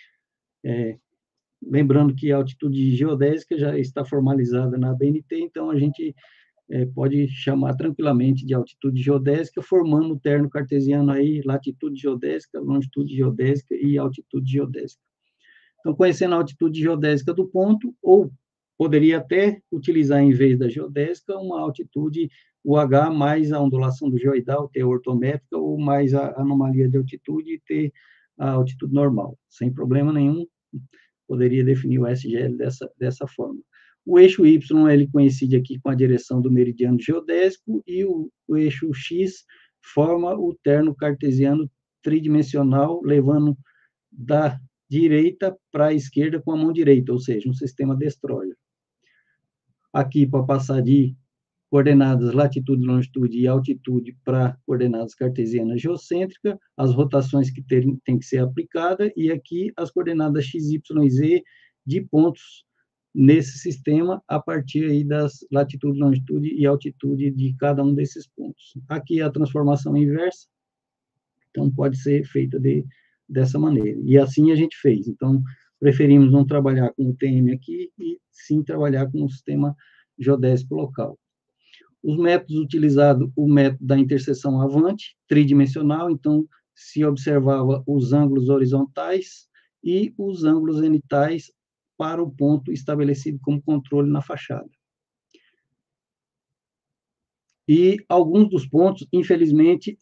Lembrando que a altitude geodésica já está formalizada na ABNT, então a gente pode chamar tranquilamente de altitude geodésica, formando o terno cartesiano aí, latitude geodésica, longitude geodésica e altitude geodésica. Então, conhecendo a altitude geodésica do ponto, ou poderia até utilizar, em vez da geodésica, uma altitude UH mais a ondulação do geoidal, ter ortométrica, ou mais a anomalia de altitude e ter a altitude normal. Sem problema nenhum, poderia definir o SGL dessa forma. O eixo Y, ele coincide aqui com a direção do meridiano geodésico, e o eixo X forma o terno cartesiano tridimensional, levando da direita para a esquerda com a mão direita, ou seja, um sistema destroyer. Aqui, para passar de coordenadas latitude, longitude e altitude para coordenadas cartesianas geocêntricas, as rotações que tem que ser aplicadas, e aqui as coordenadas x, y e z de pontos nesse sistema, a partir aí das latitude, longitude e altitude de cada um desses pontos. Aqui a transformação inversa, então pode ser feita dessa maneira. E assim a gente fez. Então, preferimos não trabalhar com o TM aqui, e sim trabalhar com o sistema geodésico local. Os métodos utilizados, o método da interseção avante, tridimensional, então se observava os ângulos horizontais e os ângulos zenitais para o ponto estabelecido como controle na fachada. E alguns dos pontos, infelizmente,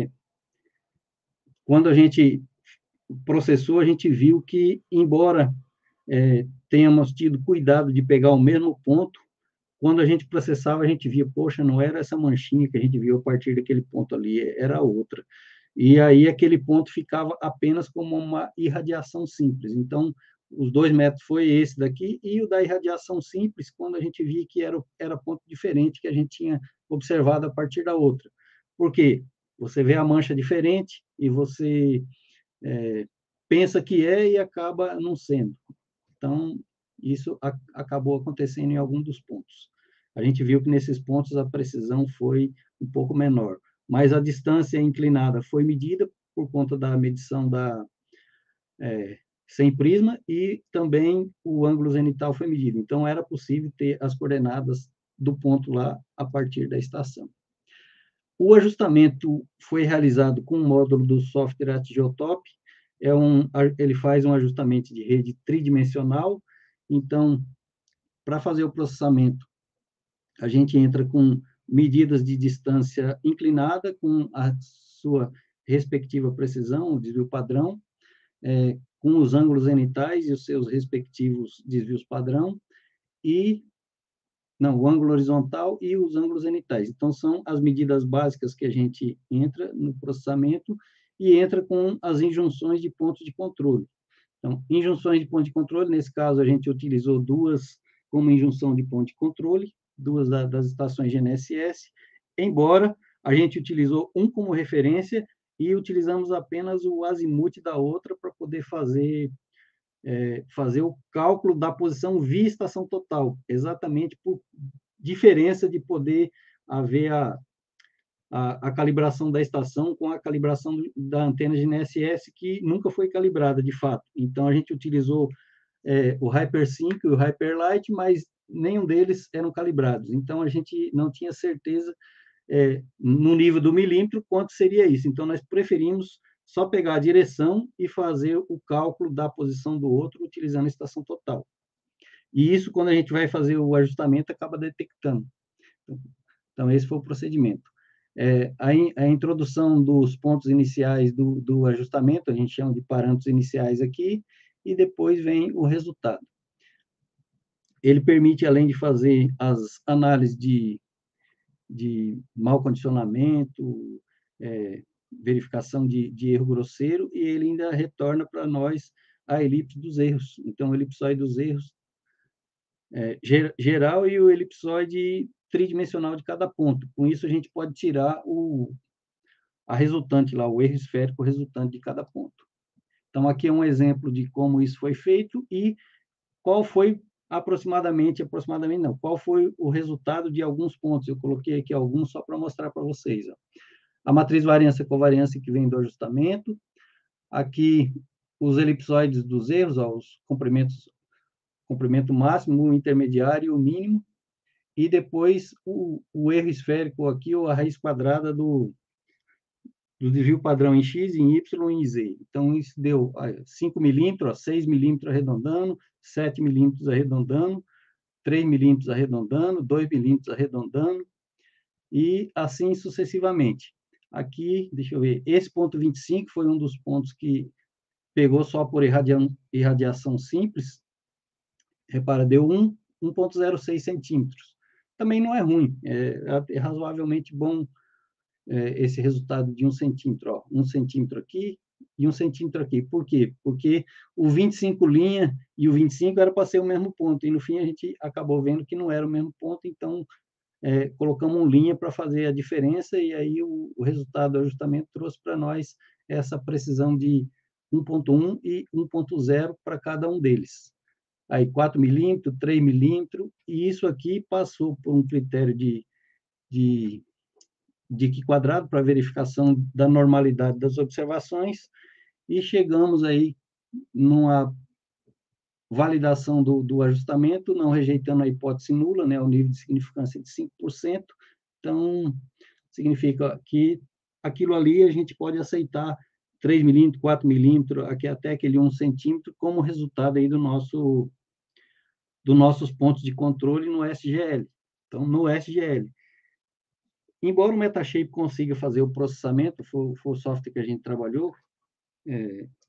quando a gente processou, a gente viu que, embora tenhamos tido cuidado de pegar o mesmo ponto, quando a gente processava, a gente via, poxa, não era essa manchinha que a gente viu a partir daquele ponto ali, era outra. E aí aquele ponto ficava apenas como uma irradiação simples. Então, os 2 métodos foi esse daqui, e o da irradiação simples, quando a gente via que era ponto diferente que a gente tinha observado a partir da outra. Por quê? Você vê a mancha diferente e você pensa que é e acaba não sendo. Então, isso acabou acontecendo em algum dos pontos. A gente viu que nesses pontos a precisão foi um pouco menor, mas a distância inclinada foi medida por conta da medição sem prisma, e também o ângulo zenital foi medido. Então, era possível ter as coordenadas do ponto lá a partir da estação. O ajustamento foi realizado com o módulo do software ArcGeoTop. Ele faz um ajustamento de rede tridimensional. Então, para fazer o processamento, a gente entra com medidas de distância inclinada, com a sua respectiva precisão, o desvio padrão, com os ângulos zenitais e os seus respectivos desvios padrão, o ângulo horizontal e os ângulos zenitais. Então, são as medidas básicas que a gente entra no processamento e entra com as injunções de pontos de controle. Então, injunções de ponto de controle, nesse caso, a gente utilizou 2 como injunção de ponto de controle, 2 das estações GNSS, embora a gente utilizou um como referência e utilizamos apenas o azimuth da outra para poder fazer o cálculo da posição via estação total, exatamente por diferença de poder haver a calibração da estação com a calibração da antena GNSS, que nunca foi calibrada, de fato. Então, a gente utilizou o Hypersync e o Hyperlight, mas nenhum deles eram calibrados. Então, a gente não tinha certeza, no nível do milímetro, quanto seria isso. Então, nós preferimos só pegar a direção e fazer o cálculo da posição do outro utilizando a estação total. E isso, quando a gente vai fazer o ajustamento, acaba detectando. Então, esse foi o procedimento. A introdução dos pontos iniciais do ajustamento, a gente chama de parâmetros iniciais aqui, e depois vem o resultado. Ele permite, além de fazer as análises de mau condicionamento, verificação de erro grosseiro, e ele ainda retorna para nós a elipse dos erros. Então, o elipsoide dos erros geral e o elipsoide tridimensional de cada ponto. Com isso, a gente pode tirar a resultante lá, o erro esférico resultante de cada ponto. Então, aqui é um exemplo de como isso foi feito e qual foi qual foi o resultado de alguns pontos. Eu coloquei aqui alguns só para mostrar para vocês. Ó. A matriz variância-covariância que vem do ajustamento. Aqui, os elipsoides dos erros, ó, os comprimento máximo, o intermediário e o mínimo. E depois o erro esférico aqui, ou a raiz quadrada do desvio padrão em X, em Y e em Z. Então, isso deu 5 milímetros, 6 milímetros arredondando, 7 milímetros arredondando, 3 milímetros arredondando, 2 milímetros arredondando, e assim sucessivamente. Aqui, deixa eu ver, esse ponto 25 foi um dos pontos que pegou só por irradiação simples. Repara, deu 1,06 centímetros. Também não é ruim, é razoavelmente bom esse resultado de 1 centímetro. Ó, 1 centímetro aqui e 1 centímetro aqui. Por quê? Porque o 25 linha e o 25 era para ser o mesmo ponto, e no fim a gente acabou vendo que não era o mesmo ponto, então colocamos um linha para fazer a diferença, e aí o resultado do ajustamento trouxe para nós essa precisão de 1,1 e 1,0 para cada um deles. Aí 4 milímetros, 3 milímetros, e isso aqui passou por um critério de Dicke quadrado para verificação da normalidade das observações, e chegamos aí numa validação do ajustamento, não rejeitando a hipótese nula, né, o nível de significância de 5%. Então, significa que aquilo ali a gente pode aceitar 3 milímetros, 4 milímetros, até aquele 1 centímetro, como resultado aí dos nossos pontos de controle no SGL. Então, no SGL, embora o Metashape consiga fazer o processamento, foi o software que a gente trabalhou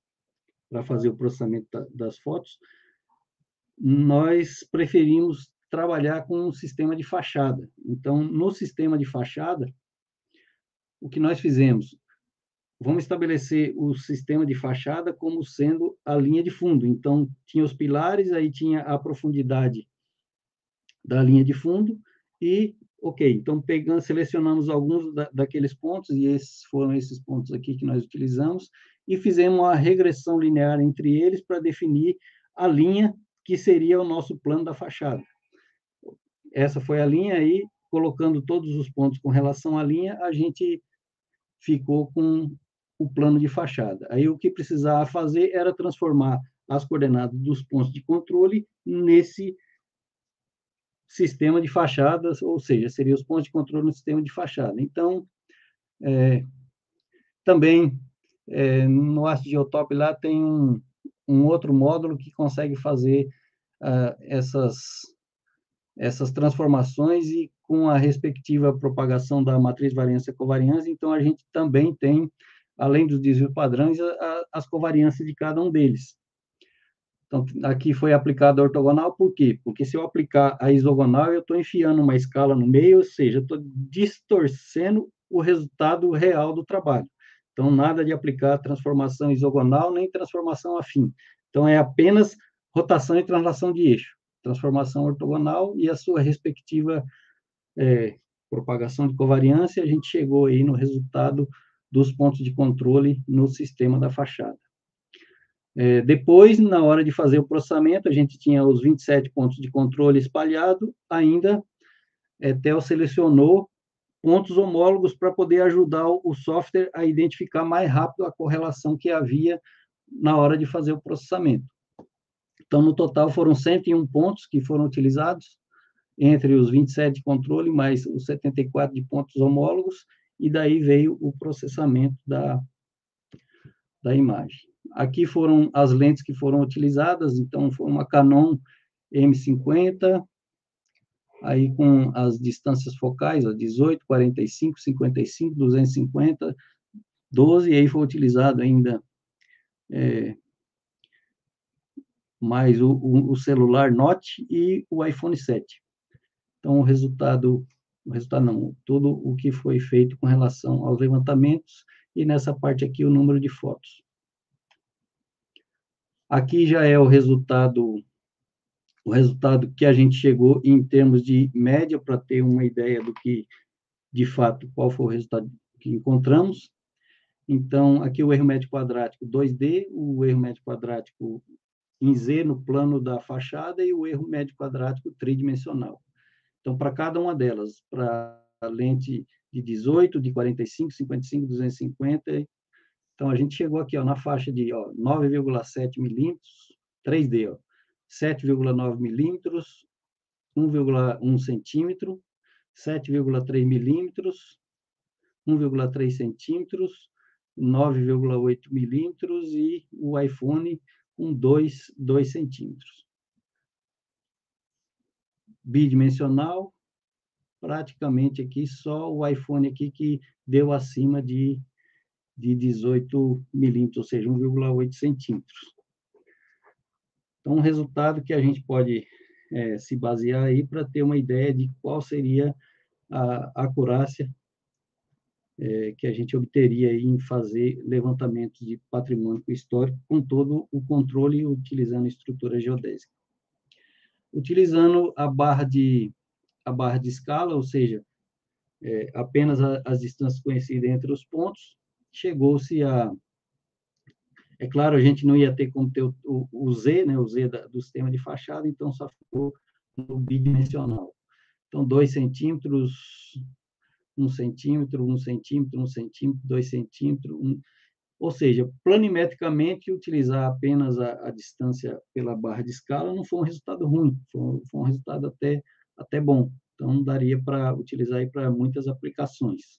para fazer o processamento das fotos, nós preferimos trabalhar com um sistema de fachada. Então, no sistema de fachada, o que nós fizemos? Vamos estabelecer o sistema de fachada como sendo a linha de fundo. Então, tinha os pilares, aí tinha a profundidade da linha de fundo e, ok, então selecionamos alguns daqueles pontos, e foram esses pontos aqui que nós utilizamos, e fizemos uma regressão linear entre eles para definir a linha que seria o nosso plano da fachada. Essa foi a linha, aí, colocando todos os pontos com relação à linha, a gente ficou com o plano de fachada. Aí o que precisava fazer era transformar as coordenadas dos pontos de controle nesse sistema de fachadas, ou seja, seriam os pontos de controle no sistema de fachada. Então, também, no ArcGeoTop lá tem um outro módulo que consegue fazer essas transformações e com a respectiva propagação da matriz variância-covariância. Então, a gente também tem, além dos desvios padrões, as covariâncias de cada um deles. Então, aqui foi aplicada a ortogonal, por quê? Porque se eu aplicar a isogonal, eu estou enfiando uma escala no meio, ou seja, estou distorcendo o resultado real do trabalho. Então, nada de aplicar transformação isogonal, nem transformação afim. Então, é apenas rotação e translação de eixo. Transformação ortogonal e a sua respectiva propagação de covariância, a gente chegou aí no resultado dos pontos de controle no sistema da fachada. Depois, na hora de fazer o processamento, a gente tinha os 27 pontos de controle espalhados, ainda Theo selecionou pontos homólogos para poder ajudar o software a identificar mais rápido a correlação que havia na hora de fazer o processamento. Então, no total, foram 101 pontos que foram utilizados, entre os 27 de controle, mais os 74 de pontos homólogos, e daí veio o processamento da imagem. Aqui foram as lentes que foram utilizadas, então, foi uma Canon M50, aí com as distâncias focais, 18, 45, 55, 250, 12, e aí foi utilizado ainda mais o celular Note e o iPhone 7. Então, o resultado não, tudo o que foi feito com relação aos levantamentos, e nessa parte aqui o número de fotos. Aqui já é o resultado que a gente chegou em termos de média, para ter uma ideia do que, de fato, qual foi o resultado que encontramos. Então, aqui o erro médio quadrático 2D, o erro médio quadrático em Z no plano da fachada e o erro médio quadrático tridimensional. Então, para cada uma delas, para a lente de 18, de 45, 55, 250, então a gente chegou aqui na faixa de 9,7 milímetros, 3D, 7,9 milímetros, 1,1 centímetro, 7,3 milímetros, 1,3 centímetros, 9,8 milímetros e o iPhone com 2 centímetros. Bidimensional, praticamente aqui só o iPhone aqui que deu acima de 18 milímetros, ou seja, 1,8 centímetros. Então, um resultado que a gente pode se basear aí para ter uma ideia de qual seria a acurácia que a gente obteria aí em fazer levantamentos de patrimônio histórico com todo o controle utilizando estrutura geodésica. Utilizando a barra de escala, ou seja, apenas as distâncias conhecidas entre os pontos, chegou-se a... É claro, a gente não ia ter como ter o Z, né, o Z do sistema de fachada, então só ficou no bidimensional. Então, 2 centímetros, 1 centímetro, 1 centímetro, 1 centímetro, 2 centímetros, ou seja, planimetricamente, utilizar apenas a distância pela barra de escala não foi um resultado ruim, foi um resultado até bom. Então, daria para utilizar aí para muitas aplicações.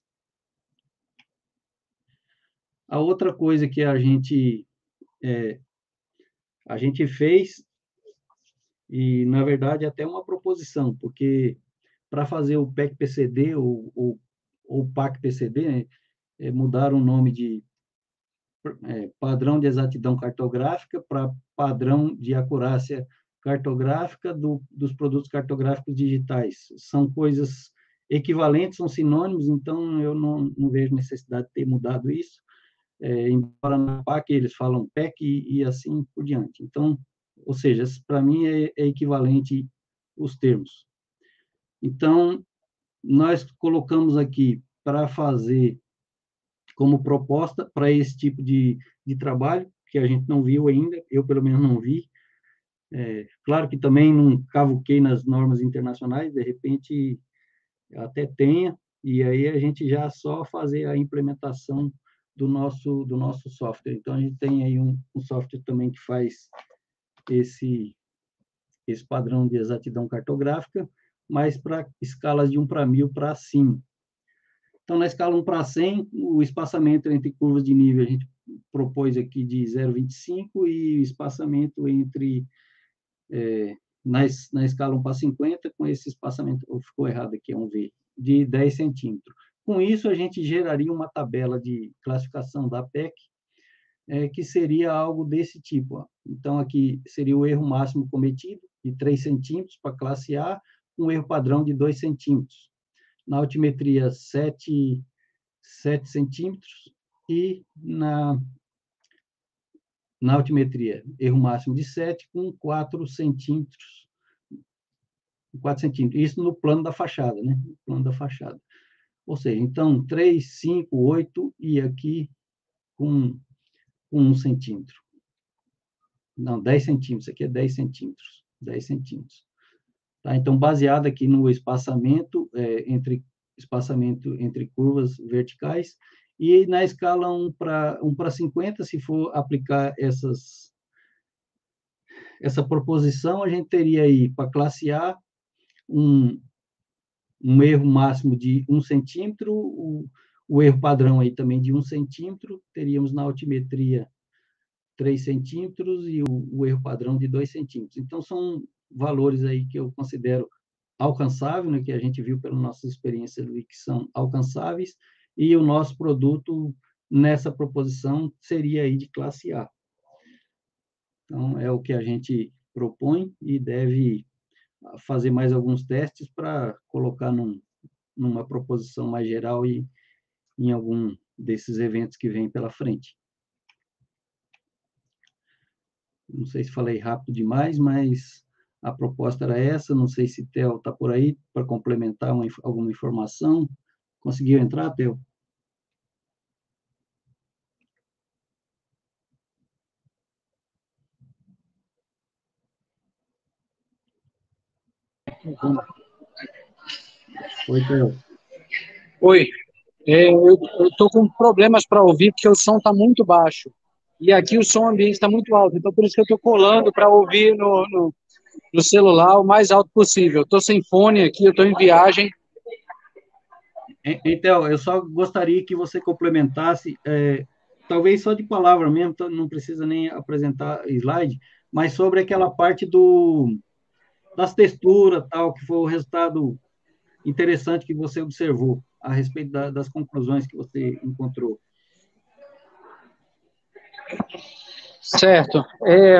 A outra coisa que a gente fez, e, na verdade, até uma proposição, porque para fazer o PEC-PCD ou PAC-PCD, né, mudaram o nome de padrão de exatidão cartográfica para padrão de acurácia cartográfica dos produtos cartográficos digitais. São coisas equivalentes, são sinônimos, então eu não vejo necessidade de ter mudado isso, embora na PAC eles falam PEC e assim por diante. Então, ou seja, para mim é equivalente os termos. Então, nós colocamos aqui para fazer como proposta para esse tipo de trabalho, que a gente não viu ainda, eu pelo menos não vi. Claro que também não cavuquei nas normas internacionais, de repente até tenha, e aí a gente já só fazer a implementação do nosso software. Então, a gente tem aí um software também que faz esse padrão de exatidão cartográfica, mas para escalas de 1 para 1000 para cima. Então, na escala 1 para 100, o espaçamento entre curvas de nível a gente propôs aqui de 0,25 e o espaçamento entre, na escala 1 para 50, com esse espaçamento, ficou errado aqui, é um V, de 10 centímetros. Com isso, a gente geraria uma tabela de classificação da PEC, que seria algo desse tipo. Ó. Então, aqui seria o erro máximo cometido, de 3 centímetros para classe A, um erro padrão de 2 centímetros. Na altimetria, 7 centímetros, e na altimetria, erro máximo de 7, com 4 centímetros. 4 centímetros. Isso no plano da fachada, né? No plano da fachada. Ou seja, então, 3, 5, 8, e aqui com 1 centímetro. Não, 10 centímetros, aqui é 10 centímetros. 10 centímetros. Tá? Então, baseado aqui no espaçamento, entre curvas verticais, e na escala 1 para 50, se for aplicar essa proposição, a gente teria aí, para classe A, um erro máximo de 1 centímetro, o erro padrão aí também de 1 centímetro, teríamos na altimetria 3 centímetros e o erro padrão de 2 centímetros. Então, são valores aí que eu considero alcançáveis, né, que a gente viu pelas nossas experiências que são alcançáveis, e o nosso produto nessa proposição seria aí de classe A. Então, é o que a gente propõe e deve fazer mais alguns testes para colocar numa proposição mais geral e em algum desses eventos que vem pela frente. Não sei se falei rápido demais, mas a proposta era essa. Não sei se Theo está por aí para complementar alguma informação. Conseguiu entrar, Theo? Oi, Theo. Oi. Eu estou com problemas para ouvir, porque o som está muito baixo. E aqui o som ambiente está muito alto. Então, por isso que eu estou colando para ouvir no celular o mais alto possível. Estou sem fone aqui, eu estou em viagem. Então, eu só gostaria que você complementasse, talvez só de palavra mesmo, não precisa nem apresentar slide, mas sobre aquela parte das texturas, tal, que foi o resultado interessante que você observou a respeito das conclusões que você encontrou. Certo.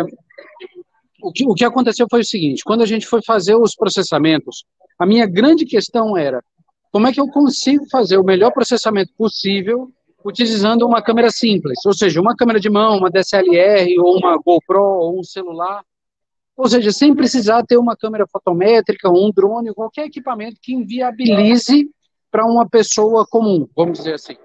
O que aconteceu foi o seguinte: quando a gente foi fazer os processamentos, a minha grande questão era como é que eu consigo fazer o melhor processamento possível utilizando uma câmera simples, ou seja, uma câmera de mão, uma DSLR, ou uma GoPro, ou um celular, ou seja, sem precisar ter uma câmera fotométrica, um drone, qualquer equipamento que inviabilize para uma pessoa comum, vamos dizer assim.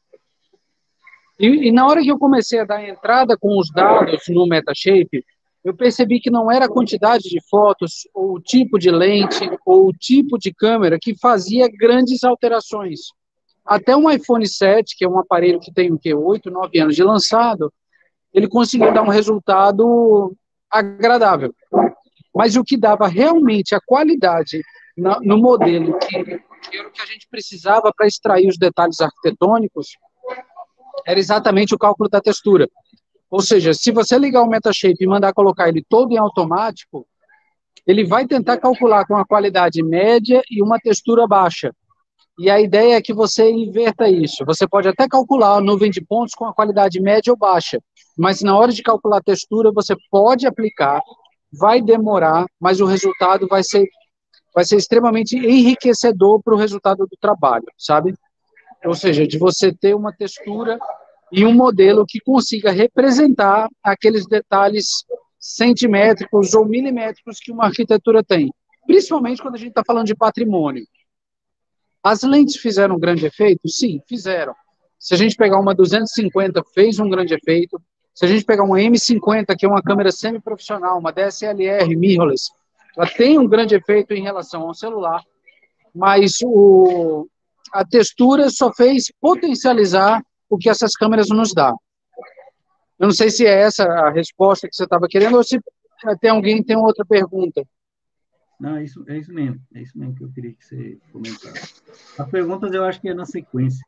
E na hora que eu comecei a dar entrada com os dados no Metashape, eu percebi que não era a quantidade de fotos, ou o tipo de lente, ou o tipo de câmera que fazia grandes alterações. Até um iPhone 7, que é um aparelho que tem 8, 9 anos de lançado, ele conseguiu dar um resultado agradável. Mas o que dava realmente a qualidade no modelo, que era o que a gente precisava para extrair os detalhes arquitetônicos, era exatamente o cálculo da textura. Ou seja, se você ligar o Metashape e mandar colocar ele todo em automático, ele vai tentar calcular com a qualidade média e uma textura baixa. E a ideia é que você inverta isso. Você pode até calcular a nuvem de pontos com a qualidade média ou baixa, mas na hora de calcular a textura, você pode aplicar vai demorar, mas o resultado vai ser extremamente enriquecedor para o resultado do trabalho, sabe? Ou seja, de você ter uma textura e um modelo que consiga representar aqueles detalhes centimétricos ou milimétricos que uma arquitetura tem, principalmente quando a gente está falando de patrimônio. As lentes fizeram um grande efeito? Sim, fizeram. Se a gente pegar uma 250, fez um grande efeito. Se a gente pegar uma M50, que é uma câmera semi-profissional, uma DSLR mirrorless, ela tem um grande efeito em relação ao celular, mas a textura só fez potencializar o que essas câmeras nos dão. Eu não sei se é essa a resposta que você estava querendo ou se tem alguém que tem outra pergunta. Não, é isso mesmo. É isso mesmo que eu queria que você comentasse. As perguntas eu acho que é na sequência.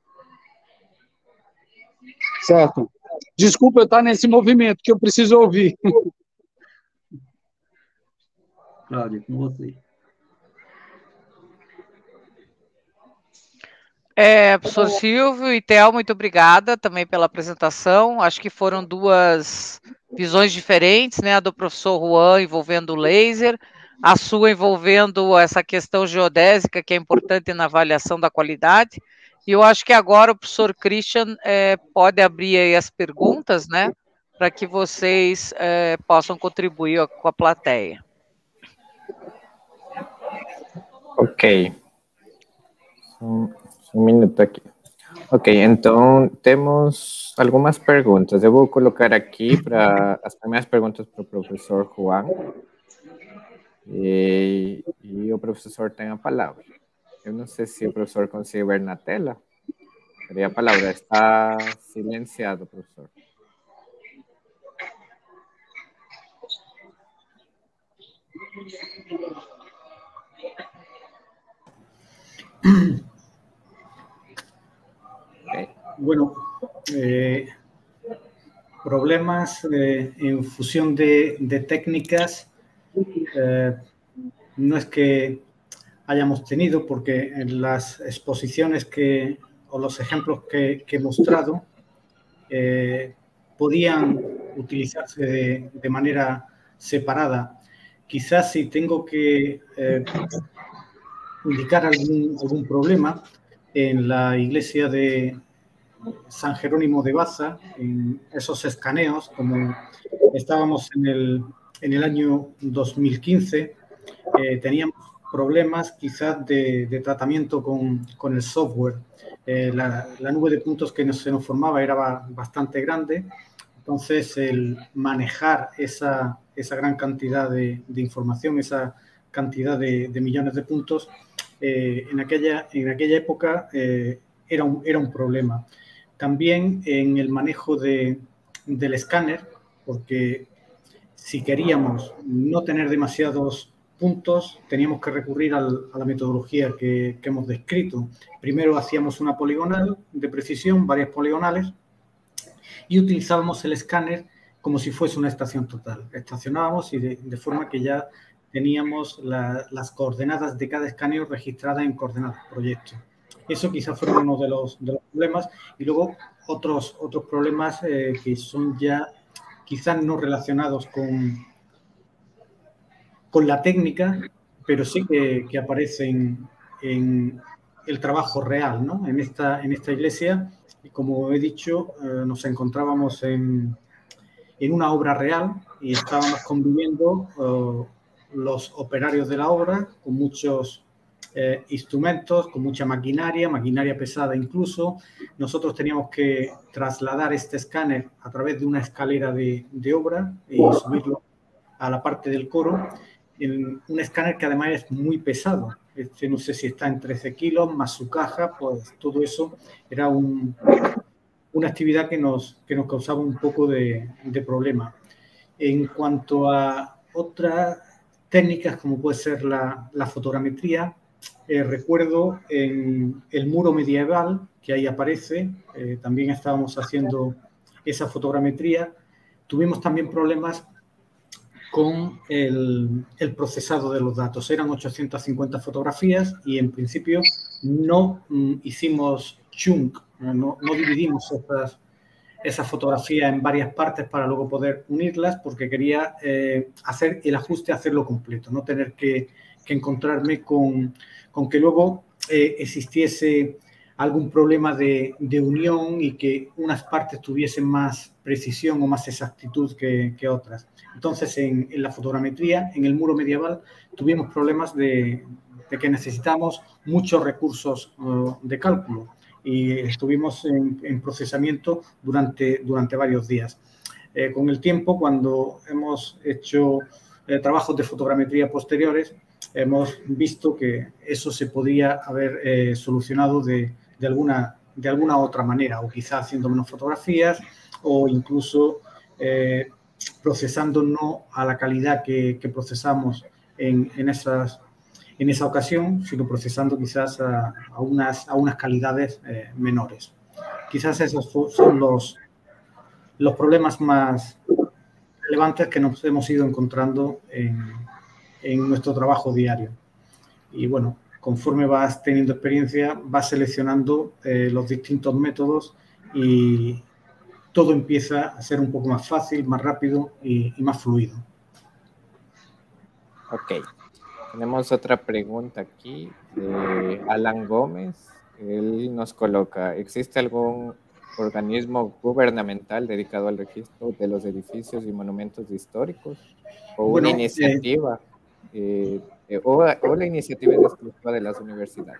Certo. Desculpa eu estar nesse movimento que eu preciso ouvir. Cláudia, com você. Professor Silvio e Theo, muito obrigada também pela apresentação. Acho que foram duas visões diferentes, né? A do professor Juan envolvendo o laser, a sua envolvendo essa questão geodésica, que é importante na avaliação da qualidade. E eu acho que agora o professor Christian pode abrir aí as perguntas, né? Para que vocês possam contribuir com a plateia. Ok. Um minuto aqui. Ok, então temos algumas perguntas. Eu vou colocar aqui para as primeiras perguntas para o professor Juan. E o professor tem a palavra. Eu não sei se o professor consegue ver na tela. Pero a palavra está silenciado, professor. Okay. Bueno, problemas en fusión de técnicas no es que hayamos tenido, porque en las exposiciones o los ejemplos que he mostrado podían utilizarse de manera separada. Quizás si tengo que indicar algún problema, en la iglesia de San Jerónimo de Baza, en esos escaneos, como estábamos en el año 2015, teníamos problemas quizás de tratamiento con el software. La nube de puntos que se nos formaba era bastante grande, entonces el manejar esa gran cantidad de información, esa cantidad de millones de puntos, en aquella época era un problema. También en el manejo del escáner, porque si queríamos no tener demasiados puntos, teníamos que recurrir a la metodología que hemos descrito. Primero hacíamos una poligonal de precisión, varias poligonales, y utilizábamos el escáner como si fuese una estación total. Estacionábamos y de forma que ya teníamos las coordenadas de cada escaneo registradas en coordenadas proyecto. Eso quizás fue uno de los problemas. Y luego otros problemas que son ya quizás no relacionados con la técnica, pero sí que aparecen en el trabajo real, ¿no? En esta iglesia, y como he dicho, nos encontrábamos en una obra real y estábamos conviviendo los operarios de la obra con muchos instrumentos, con mucha maquinaria pesada incluso. Nosotros teníamos que trasladar este escáner a través de una escalera de obra y subirlo a la parte del coro, en un escáner que además es muy pesado. No sé si está en 13 kilos, más su caja, pues todo eso era una actividad que nos causaba un poco de problema. En cuanto a otras técnicas, como puede ser la fotogrametría, recuerdo en el muro medieval, que ahí aparece, también estábamos haciendo esa fotogrametría. Tuvimos también problemas con el procesado de los datos. Eran 850 fotografías y en principio no hicimos chunk, no dividimos esas fotografías en varias partes para luego poder unirlas, porque quería hacer el ajuste, hacerlo completo, no tener que encontrarme con que luego existiese algún problema de unión y que unas partes tuviesen más precisión o más exactitud que otras. Entonces, en la fotogrametría, en el muro medieval, tuvimos problemas de que necesitamos muchos recursos de cálculo y estuvimos en procesamiento durante varios días. Con el tiempo, cuando hemos hecho trabajos de fotogrametría posteriores, hemos visto que eso se podía haber solucionado de alguna otra manera, o quizás haciendo menos fotografías, o incluso procesando no a la calidad que procesamos en esa ocasión, sino procesando quizás a unas calidades menores. Quizás esos son los problemas más relevantes que nos hemos ido encontrando en nuestro trabajo diario. Y bueno, conforme vas teniendo experiencia, vas seleccionando los distintos métodos y todo empieza a ser un poco más fácil, más rápido y más fluido. Ok. Tenemos otra pregunta aquí de Alan Gómez. Él nos coloca, ¿existe algún organismo gubernamental dedicado al registro de los edificios y monumentos históricos? ¿O una iniciativa? O la iniciativa es exclusiva de las universidades.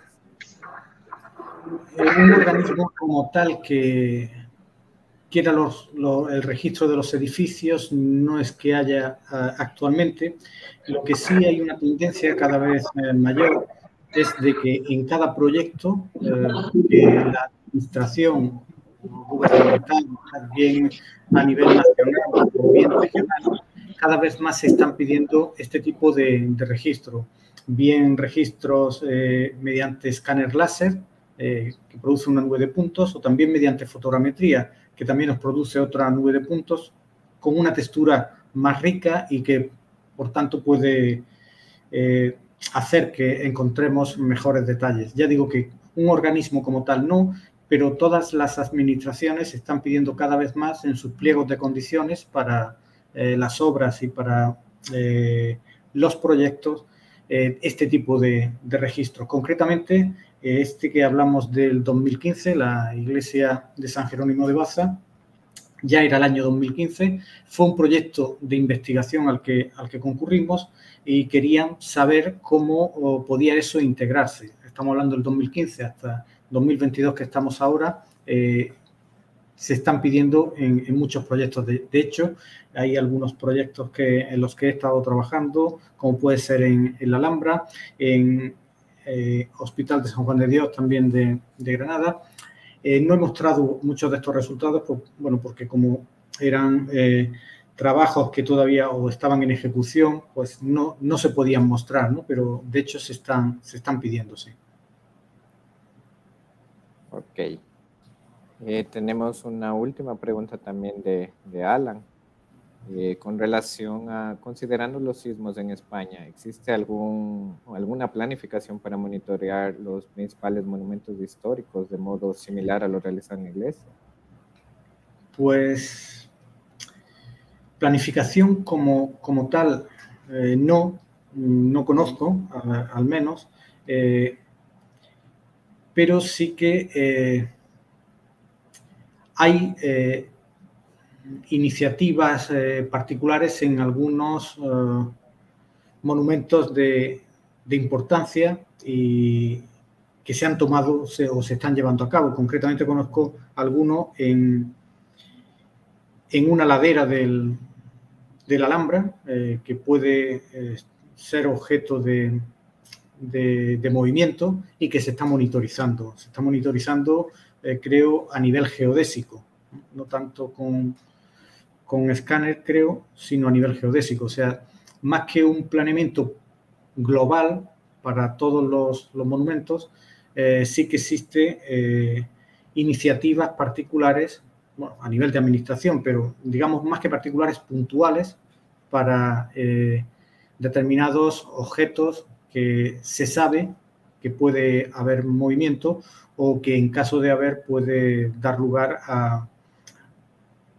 Un organismo como tal que quiera el registro de los edificios no es que haya actualmente. Lo que sí hay una tendencia cada vez mayor es de que en cada proyecto que la administración gubernamental, bien a nivel nacional o bien regional, cada vez más se están pidiendo este tipo de registro, bien registros mediante escáner láser, que produce una nube de puntos, o también mediante fotogrametría, que también nos produce otra nube de puntos con una textura más rica y que, por tanto, puede hacer que encontremos mejores detalles. Ya digo que un organismo como tal no, pero todas las administraciones están pidiendo cada vez más en sus pliegos de condiciones para las obras y para los proyectos este tipo de registro. Concretamente, este que hablamos del 2015, la iglesia de San Jerónimo de Baza, ya era el año 2015, fue un proyecto de investigación al que concurrimos y querían saber cómo podía eso integrarse. Estamos hablando del 2015 hasta 2022 que estamos ahora, se están pidiendo en muchos proyectos. De hecho, hay algunos proyectos en los que he estado trabajando, como puede ser en la Alhambra, en Hospital de San Juan de Dios, también de Granada. No he mostrado muchos de estos resultados, porque como eran trabajos que todavía o estaban en ejecución, pues no se podían mostrar, ¿no? Pero de hecho se están pidiendo, sí. Ok. Tenemos una última pregunta también de Alan. Con relación a, considerando los sismos en España, ¿existe alguna planificación para monitorear los principales monumentos históricos de modo similar a lo realizado en la iglesia? Pues planificación como tal no conozco, al menos, pero sí que hay iniciativas particulares en algunos monumentos de importancia y que se han tomado o se están llevando a cabo. Concretamente conozco alguno en una ladera de la Alhambra que puede ser objeto de movimiento y que se está monitorizando. Se está monitorizando, creo, a nivel geodésico, no tanto con escáner, creo, sino a nivel geodésico. O sea, más que un planeamiento global para todos los monumentos, sí que existe iniciativas particulares, bueno, a nivel de administración, pero digamos más que particulares, puntuales para determinados objetos que se sabe que puede haber movimiento o que en caso de haber puede dar lugar a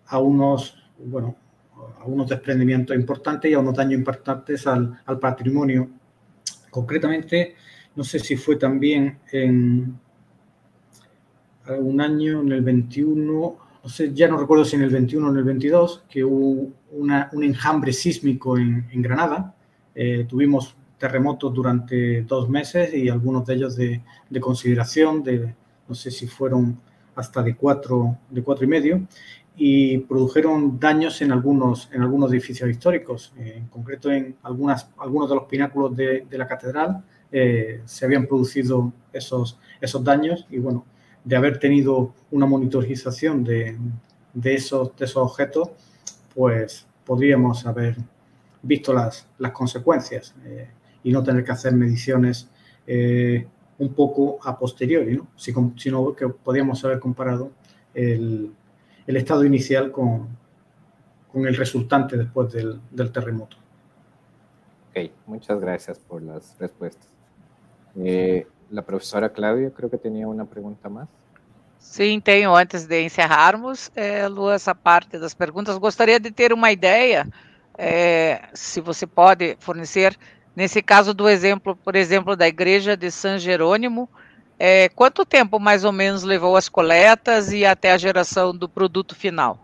a unos desprendimientos importantes y a unos daños importantes al patrimonio. Concretamente, no sé si fue también en algún año, en el 21, no sé, ya no recuerdo si en el 21 o en el 22, que hubo un enjambre sísmico en Granada. Tuvimos terremotos durante 2 meses y algunos de ellos de consideración, no sé si fueron hasta de 4,5, y produjeron daños en algunos edificios históricos. En concreto, en algunos de los pináculos de la catedral se habían producido esos daños, y bueno, de haber tenido una monitorización de esos objetos, pues podríamos haber visto las consecuencias y no tener que hacer mediciones un poco a posteriori, ¿no? Sino que podríamos haber comparado el estado inicial con el resultante después del terremoto. Ok, muchas gracias por las respuestas. La professora Cláudia, creo que tenía una pregunta más. Sim, tenho. Antes de encerrarmos, Lu, essa parte das perguntas, gostaria de ter uma ideia, se você pode fornecer, nesse caso do exemplo, por exemplo, da igreja de San Jerônimo, quanto tempo mais ou menos levou as coletas e até a geração do produto final?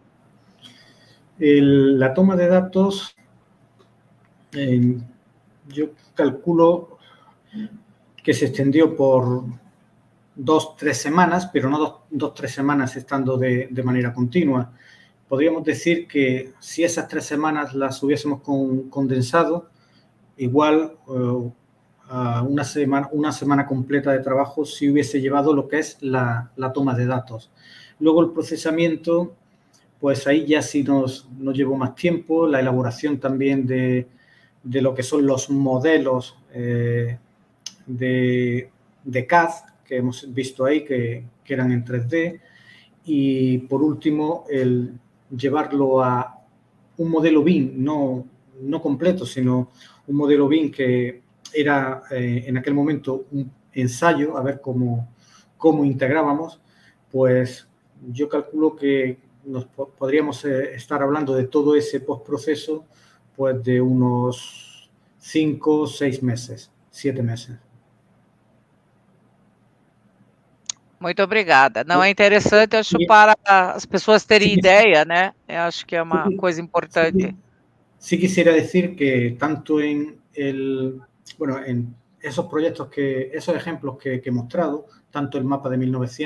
La toma de datos, yo calculo que se extendió por 2-3 semanas, pero no 2-3 semanas estando de manera continua. Podríamos decir que si esas 3 semanas las hubiésemos condensado, igual a una semana completa de trabajo si hubiese llevado lo que es la toma de datos. Luego el procesamiento, pues ahí ya sí nos llevó más tiempo, la elaboración también de lo que son los modelos de CAD, que hemos visto ahí, que eran en 3D, y por último, el llevarlo a un modelo BIM, no completo, sino un modelo BIM que era en aquel momento un ensayo, a ver cómo integrábamos. Pues yo calculo que podríamos estar hablando de todo ese postproceso, pues de unos 5, 6 meses, 7 meses. Muito obrigada. Não, é interessante, acho, para as pessoas terem ideia, né? Eu acho que é uma coisa importante. Sí quisiera decir que tanto en esos proyectos, esos ejemplos que he mostrado, tanto el mapa de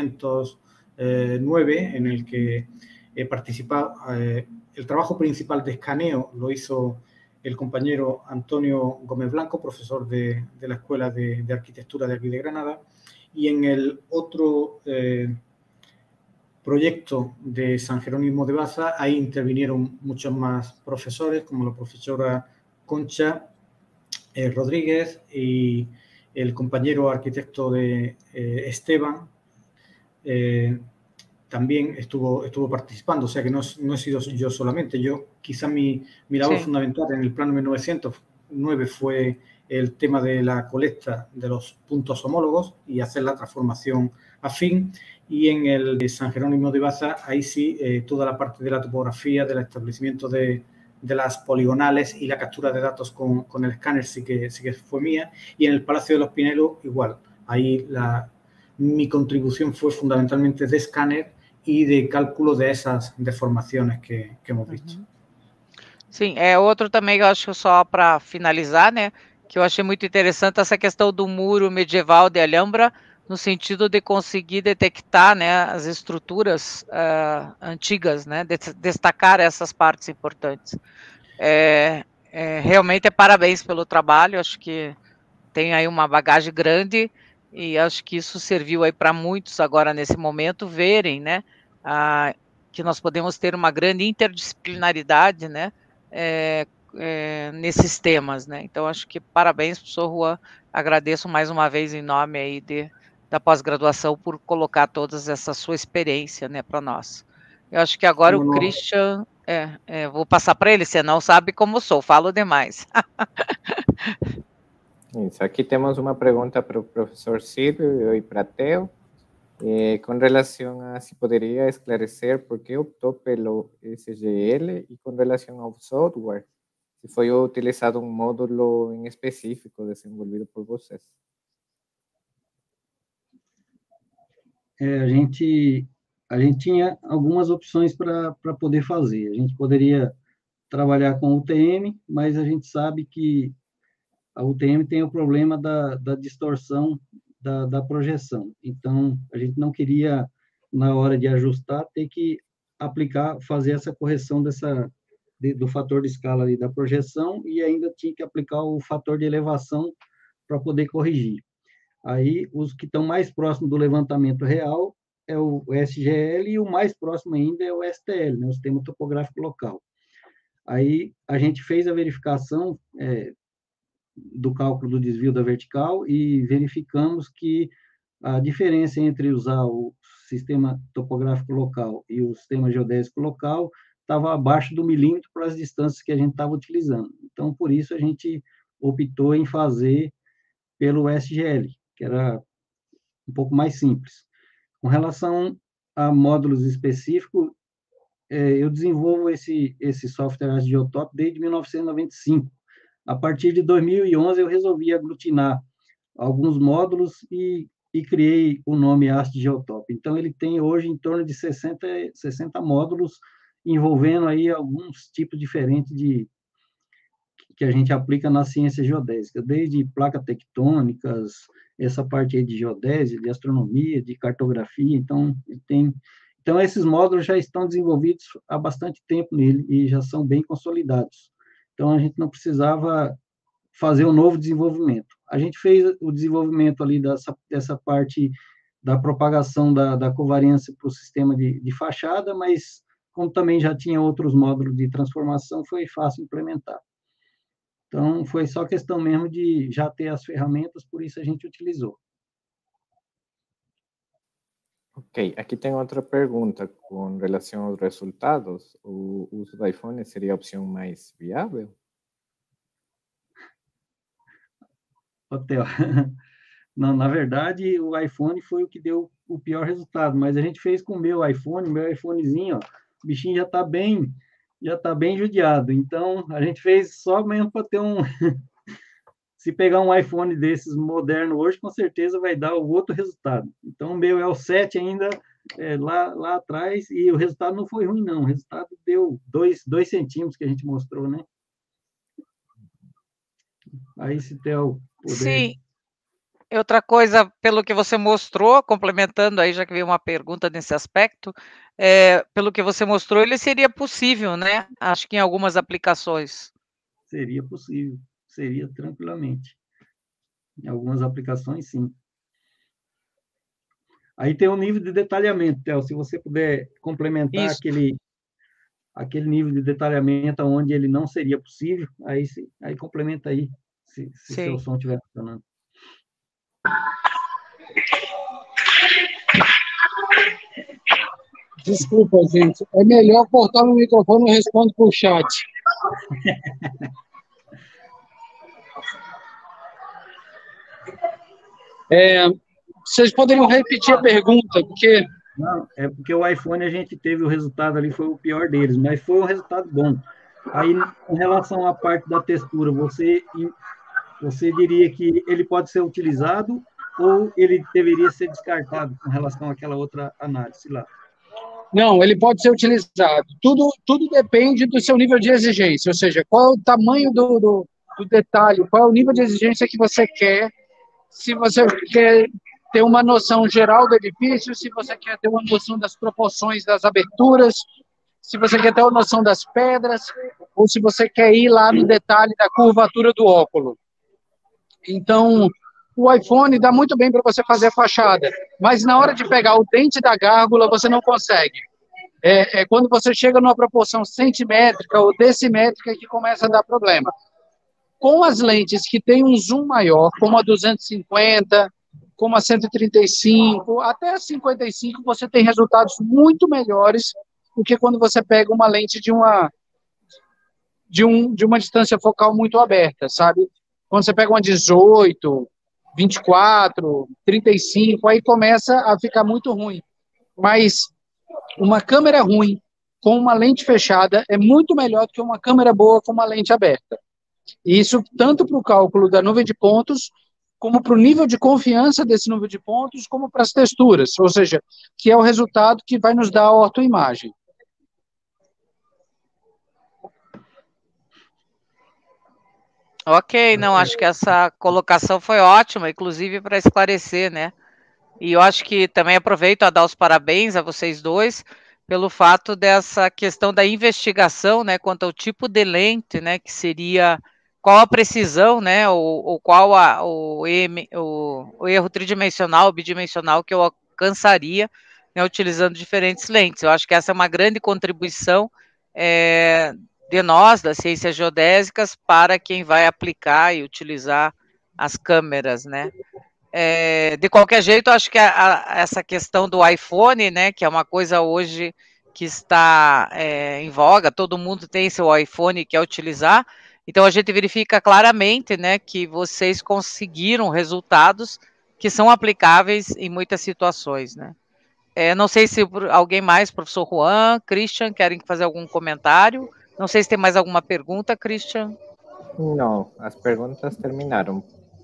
1909, en el que he participado, el trabajo principal de escaneo lo hizo el compañero Antonio Gómez Blanco, profesor de la Escuela de Arquitectura de aquí de Granada, y en el otro proyecto de San Jerónimo de Baza, ahí intervinieron muchos más profesores, como la profesora Concha Rodríguez y el compañero arquitecto de Esteban, también estuvo participando, o sea que no he sido yo solamente. Quizá mi labor fundamental en el plano 1909 fue el tema de la colecta de los puntos homólogos y hacer la transformación afín, y en el de San Jerónimo de Baza, ahí sí, toda la parte de la topografía, del establecimiento de las poligonales y la captura de datos con el escáner sí que fue mía, y en el Palacio de los Pinelos igual, ahí mi contribución fue fundamentalmente de escáner y de cálculo de esas deformaciones que hemos visto. Sim, outro também, eu acho, só para finalizar, né, que eu achei muito interessante essa questão do muro medieval de Alhambra, no sentido de conseguir detectar, né, as estruturas antigas, né, destacar essas partes importantes. Realmente parabéns pelo trabalho, acho que tem aí uma bagagem grande, e acho que isso serviu aí para muitos agora nesse momento verem, né, que nós podemos ter uma grande interdisciplinaridade, né, nesses temas, né? Então acho que parabéns, professor Juan, agradeço mais uma vez em nome aí da pós-graduação por colocar toda essa sua experiência, né, para nós. Eu acho que agora o Christian, vou passar para ele, você não sabe como sou, falo demais. Isso, aqui temos uma pergunta para o professor Silvio e para Theo. Con relación a si podría esclarecer por qué optó pelo SGL y con relación ao software, se foi utilizado um módulo em específico desenvolvido por vocês. A gente tinha algumas opções para poder fazer. A gente poderia trabalhar com UTM, mas a gente sabe que a UTM tem o problema da distorção da projeção. Então, a gente não queria, na hora de ajustar, ter que fazer essa correção do fator de escala ali da projeção e ainda tinha que aplicar o fator de elevação para poder corrigir. Aí, os que estão mais próximos do levantamento real é o SGL e o mais próximo ainda é o STL, né, o Sistema Topográfico Local. Aí, a gente fez a verificação do cálculo do desvio da vertical e verificamos que a diferença entre usar o sistema topográfico local e o sistema geodésico local estava abaixo do milímetro para as distâncias que a gente estava utilizando. Então, por isso, a gente optou em fazer pelo SGL, que era um pouco mais simples. Com relação a módulos específicos, eu desenvolvo esse software ArcGeoTop desde 1995. A partir de 2011, eu resolvi aglutinar alguns módulos e criei o nome ArcGeoTop. Então, ele tem hoje em torno de 60 módulos, envolvendo aí alguns tipos diferentes que a gente aplica na ciência geodésica, desde placas tectônicas, essa parte aí de geodésia, de astronomia, de cartografia. Então, esses módulos já estão desenvolvidos há bastante tempo nele e já são bem consolidados. Então, a gente não precisava fazer um novo desenvolvimento. A gente fez o desenvolvimento ali dessa parte da propagação da covariância para o sistema de fachada, mas como também já tinha outros módulos de transformação, foi fácil implementar. Então, foi só questão mesmo de já ter as ferramentas, por isso a gente utilizou. Ok, aqui tem outra pergunta com relação aos resultados. O uso do iPhone seria a opção mais viável? Hotel. Não, na verdade, o iPhone foi o que deu o pior resultado, mas a gente fez com o meu iPhonezinho, ó, o bichinho já está bem judiado. Então, a gente fez só mesmo para ter um... Se pegar um iPhone desses moderno hoje, com certeza vai dar o outro resultado. Então, o meu é o 7 ainda, lá atrás, e o resultado não foi ruim, não. O resultado deu 2 centímetros que a gente mostrou, né? Aí, se Theo puder... Sim. Outra coisa, pelo que você mostrou, complementando aí, já que veio uma pergunta nesse aspecto, pelo que você mostrou, ele seria possível, né? Acho que em algumas aplicações. Seria possível, seria tranquilamente. Em algumas aplicações, sim. Aí tem o nível de detalhamento, Theo, se você puder complementar aquele nível de detalhamento onde ele não seria possível, aí complementa aí, se seu som estiver funcionando. Desculpa, gente. É melhor cortar no microfone e respondo por chat. Vocês poderiam repetir a pergunta, porque... Não, é porque o iPhone a gente teve o resultado ali, foi o pior deles, mas foi um resultado bom. Aí, em relação à parte da textura, você diria que ele pode ser utilizado ou ele deveria ser descartado com relação àquela outra análise lá? Não, ele pode ser utilizado. Tudo depende do seu nível de exigência, ou seja, qual é o tamanho do detalhe, qual é o nível de exigência que você quer, se você quer ter uma noção geral do edifício, se você quer ter uma noção das proporções das aberturas, se você quer ter uma noção das pedras, ou se você quer ir lá no detalhe da curvatura do óculo. Então, o iPhone dá muito bem para você fazer a fachada, mas na hora de pegar o dente da gárgula, você não consegue. Quando você chega numa proporção centimétrica ou decimétrica que começa a dar problema. Com as lentes que têm um zoom maior, como a 250, como a 135, até a 55, você tem resultados muito melhores do que quando você pega uma lente de uma distância focal muito aberta, sabe? Quando você pega uma 18, 24, 35, aí começa a ficar muito ruim. Mas uma câmera ruim com uma lente fechada é muito melhor do que uma câmera boa com uma lente aberta. E isso tanto para o cálculo da nuvem de pontos, como para o nível de confiança desse número de pontos, como para as texturas, ou seja, que é o resultado que vai nos dar a ortoimagem. Ok, não, acho que essa colocação foi ótima, inclusive para esclarecer, né? E eu acho que também aproveito a dar os parabéns a vocês dois pelo fato dessa questão da investigação, né, quanto ao tipo de lente, né, que seria, qual a precisão, né, ou qual o erro tridimensional, bidimensional que eu alcançaria, né, utilizando diferentes lentes. Eu acho que essa é uma grande contribuição de nós, das ciências geodésicas, para quem vai aplicar e utilizar as câmeras, né. De qualquer jeito, acho que essa questão do iPhone, né, que é uma coisa hoje que está em voga, todo mundo tem seu iPhone e quer utilizar, então a gente verifica claramente, né, que vocês conseguiram resultados que são aplicáveis em muitas situações, né. Não sei se alguém mais, professor Juan, Christian, querem fazer algum comentário. Não sei se tem mais alguma pergunta, Christian. Não, as perguntas terminaram.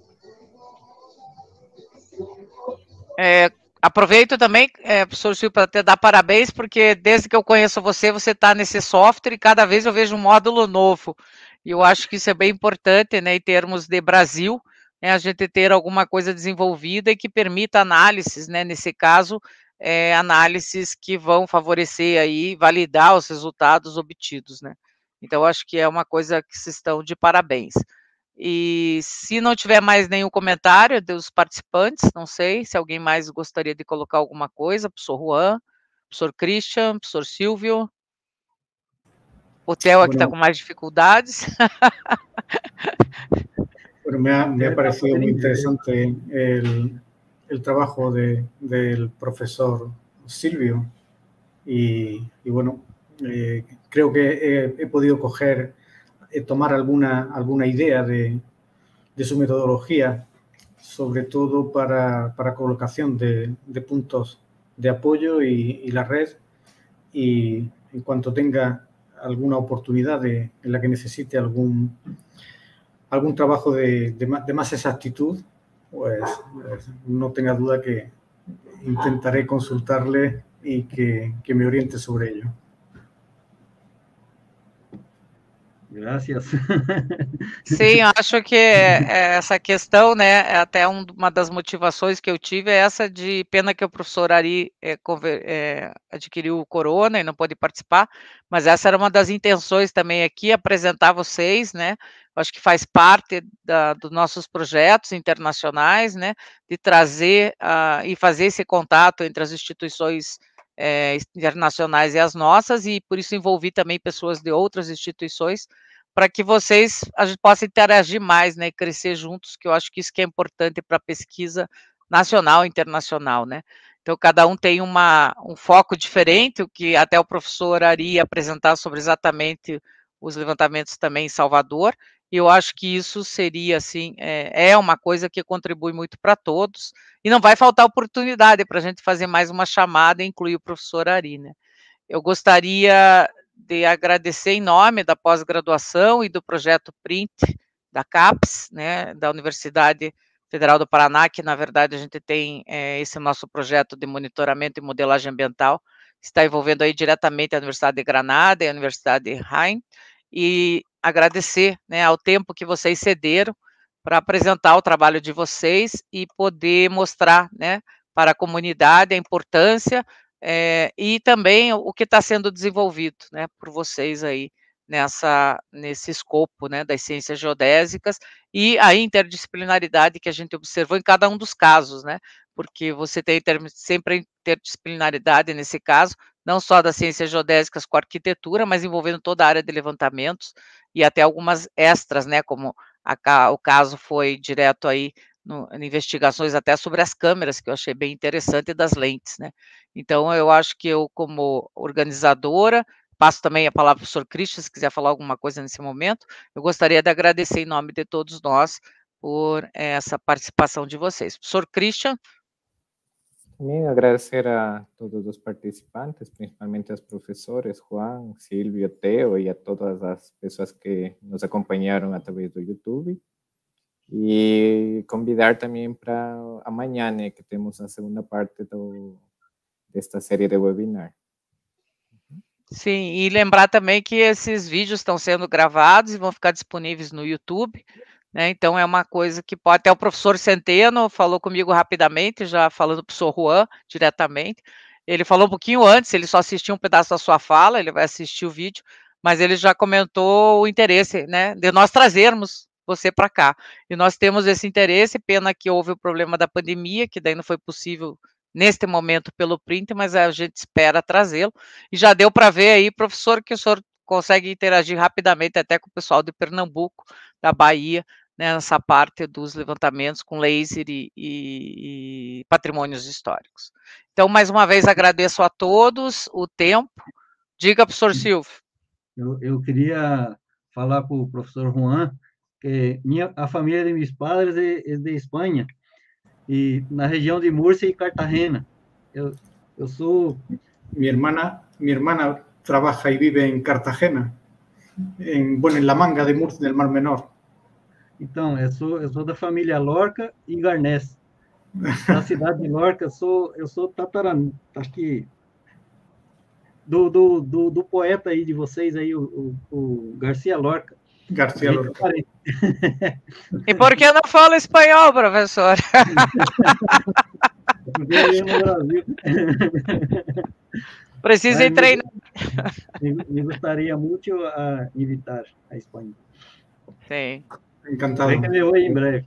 Aproveito também, professor Silvio, para te dar parabéns, porque desde que eu conheço você, você está nesse software e cada vez eu vejo um módulo novo. E eu acho que isso é bem importante, né, em termos de Brasil, né, a gente ter alguma coisa desenvolvida e que permita análises, né, nesse caso, análises que vão favorecer aí, validar os resultados obtidos, né. Então, eu acho que é uma coisa que vocês estão de parabéns. E se não tiver mais nenhum comentário dos participantes, não sei se alguém mais gostaria de colocar alguma coisa, professor Juan, professor Christian, professor Silvio. O Theo é que está com mais dificuldades. Bueno, me ha parecido muy interesante el trabajo del profesor Silvio y bueno, creo que he podido tomar alguna idea de su metodología, sobre todo para colocación de puntos de apoyo y la red, y en cuanto tenga alguna oportunidad en la que necesite algún trabajo de más exactitud, pues no tenga duda que intentaré consultarle y que me oriente sobre ello. Gracias. Sim, acho que essa questão, né, é até uma das motivações que eu tive é essa de pena que o professor Ari adquiriu o corona e não pôde participar, mas essa era uma das intenções também aqui, apresentar vocês, né, acho que faz parte dos nossos projetos internacionais, né, de trazer e fazer esse contato entre as instituições internacionais e as nossas, e por isso envolvi também pessoas de outras instituições, para que a gente possa interagir mais, né, e crescer juntos, que eu acho que isso que é importante para a pesquisa nacional e internacional, né. Então, cada um tem um foco diferente, o que até o professor Ari ia apresentar sobre exatamente os levantamentos também em Salvador, e eu acho que isso seria, assim, uma coisa que contribui muito para todos, e não vai faltar oportunidade para a gente fazer mais uma chamada e incluir o professor Ari, né. Eu gostaria de agradecer em nome da pós-graduação e do projeto PRINT da CAPES, né, da Universidade Federal do Paraná, que na verdade a gente tem esse nosso projeto de monitoramento e modelagem ambiental, está envolvendo aí diretamente a Universidade de Granada e a Universidade de Jaén, e agradecer, né, ao tempo que vocês cederam para apresentar o trabalho de vocês e poder mostrar, né, para a comunidade a importância e também o que está sendo desenvolvido, né, por vocês aí nesse escopo, né, das ciências geodésicas e a interdisciplinaridade que a gente observou em cada um dos casos, né, porque você tem sempre a interdisciplinaridade nesse caso, não só das ciências geodésicas com arquitetura, mas envolvendo toda a área de levantamentos e até algumas extras, né, como o caso foi direto aí em investigações até sobre as câmeras, que eu achei bem interessante, e das lentes, né. Então, eu acho que eu, como organizadora, passo também a palavra para o professor Christian, se quiser falar alguma coisa nesse momento, eu gostaria de agradecer em nome de todos nós, por essa participação de vocês. Professor Christian? Também agradecer a todos os participantes, principalmente aos professores, Juan, Silvio, Teo, e a todas as pessoas que nos acompanharam através do YouTube. E convidar também para amanhã, né, que temos a segunda parte desta série de webinar. Sim, e lembrar também que esses vídeos estão sendo gravados e vão ficar disponíveis no YouTube, né? Então é uma coisa que pode, até o professor Centeno falou comigo rapidamente, já falando para o professor Juan diretamente. Ele falou um pouquinho antes, ele só assistiu um pedaço da sua fala, ele vai assistir o vídeo, mas ele já comentou o interesse, né, de nós trazermos você para cá. E nós temos esse interesse, pena que houve o problema da pandemia, que daí não foi possível neste momento pelo print, mas a gente espera trazê-lo. E já deu para ver aí, professor, que o senhor consegue interagir rapidamente até com o pessoal de Pernambuco, da Bahia, né, nessa parte dos levantamentos com laser e patrimônios históricos. Então, mais uma vez, agradeço a todos o tempo. Diga, professor Silvio. Eu queria falar para o professor Juan que a família de meus padres é de Espanha, e na região de Múrcia e Cartagena. Eu sou... Mi hermana trabaja y vive en Cartagena, en la Manga de Murcia, del Mar Menor. Então, eu sou da família Lorca e Garnés. Na cidade de Lorca, eu sou tatarano, acho que do poeta aí de vocês aí, o Garcia Lorca. Garcia Lorca. E por que não fala espanhol, professor? Porque eu no Brasil. Precisa treinar. Me gostaria muito a invitar a Espanha. Sim. Encantado. Vai que me vou em breve.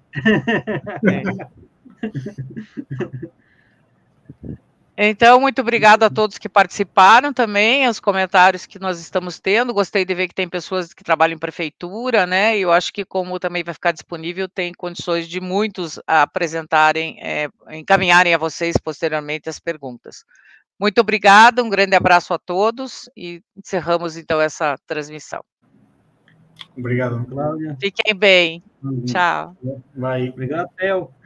Então, muito obrigado a todos que participaram também, os comentários que nós estamos tendo. Gostei de ver que tem pessoas que trabalham em prefeitura, né? E eu acho que, como também vai ficar disponível, tem condições de muitos apresentarem, encaminharem a vocês posteriormente as perguntas. Muito obrigada, um grande abraço a todos e encerramos então essa transmissão. Obrigado, Cláudia. Fiquem bem. Tchau. Bye. Obrigado, Theo.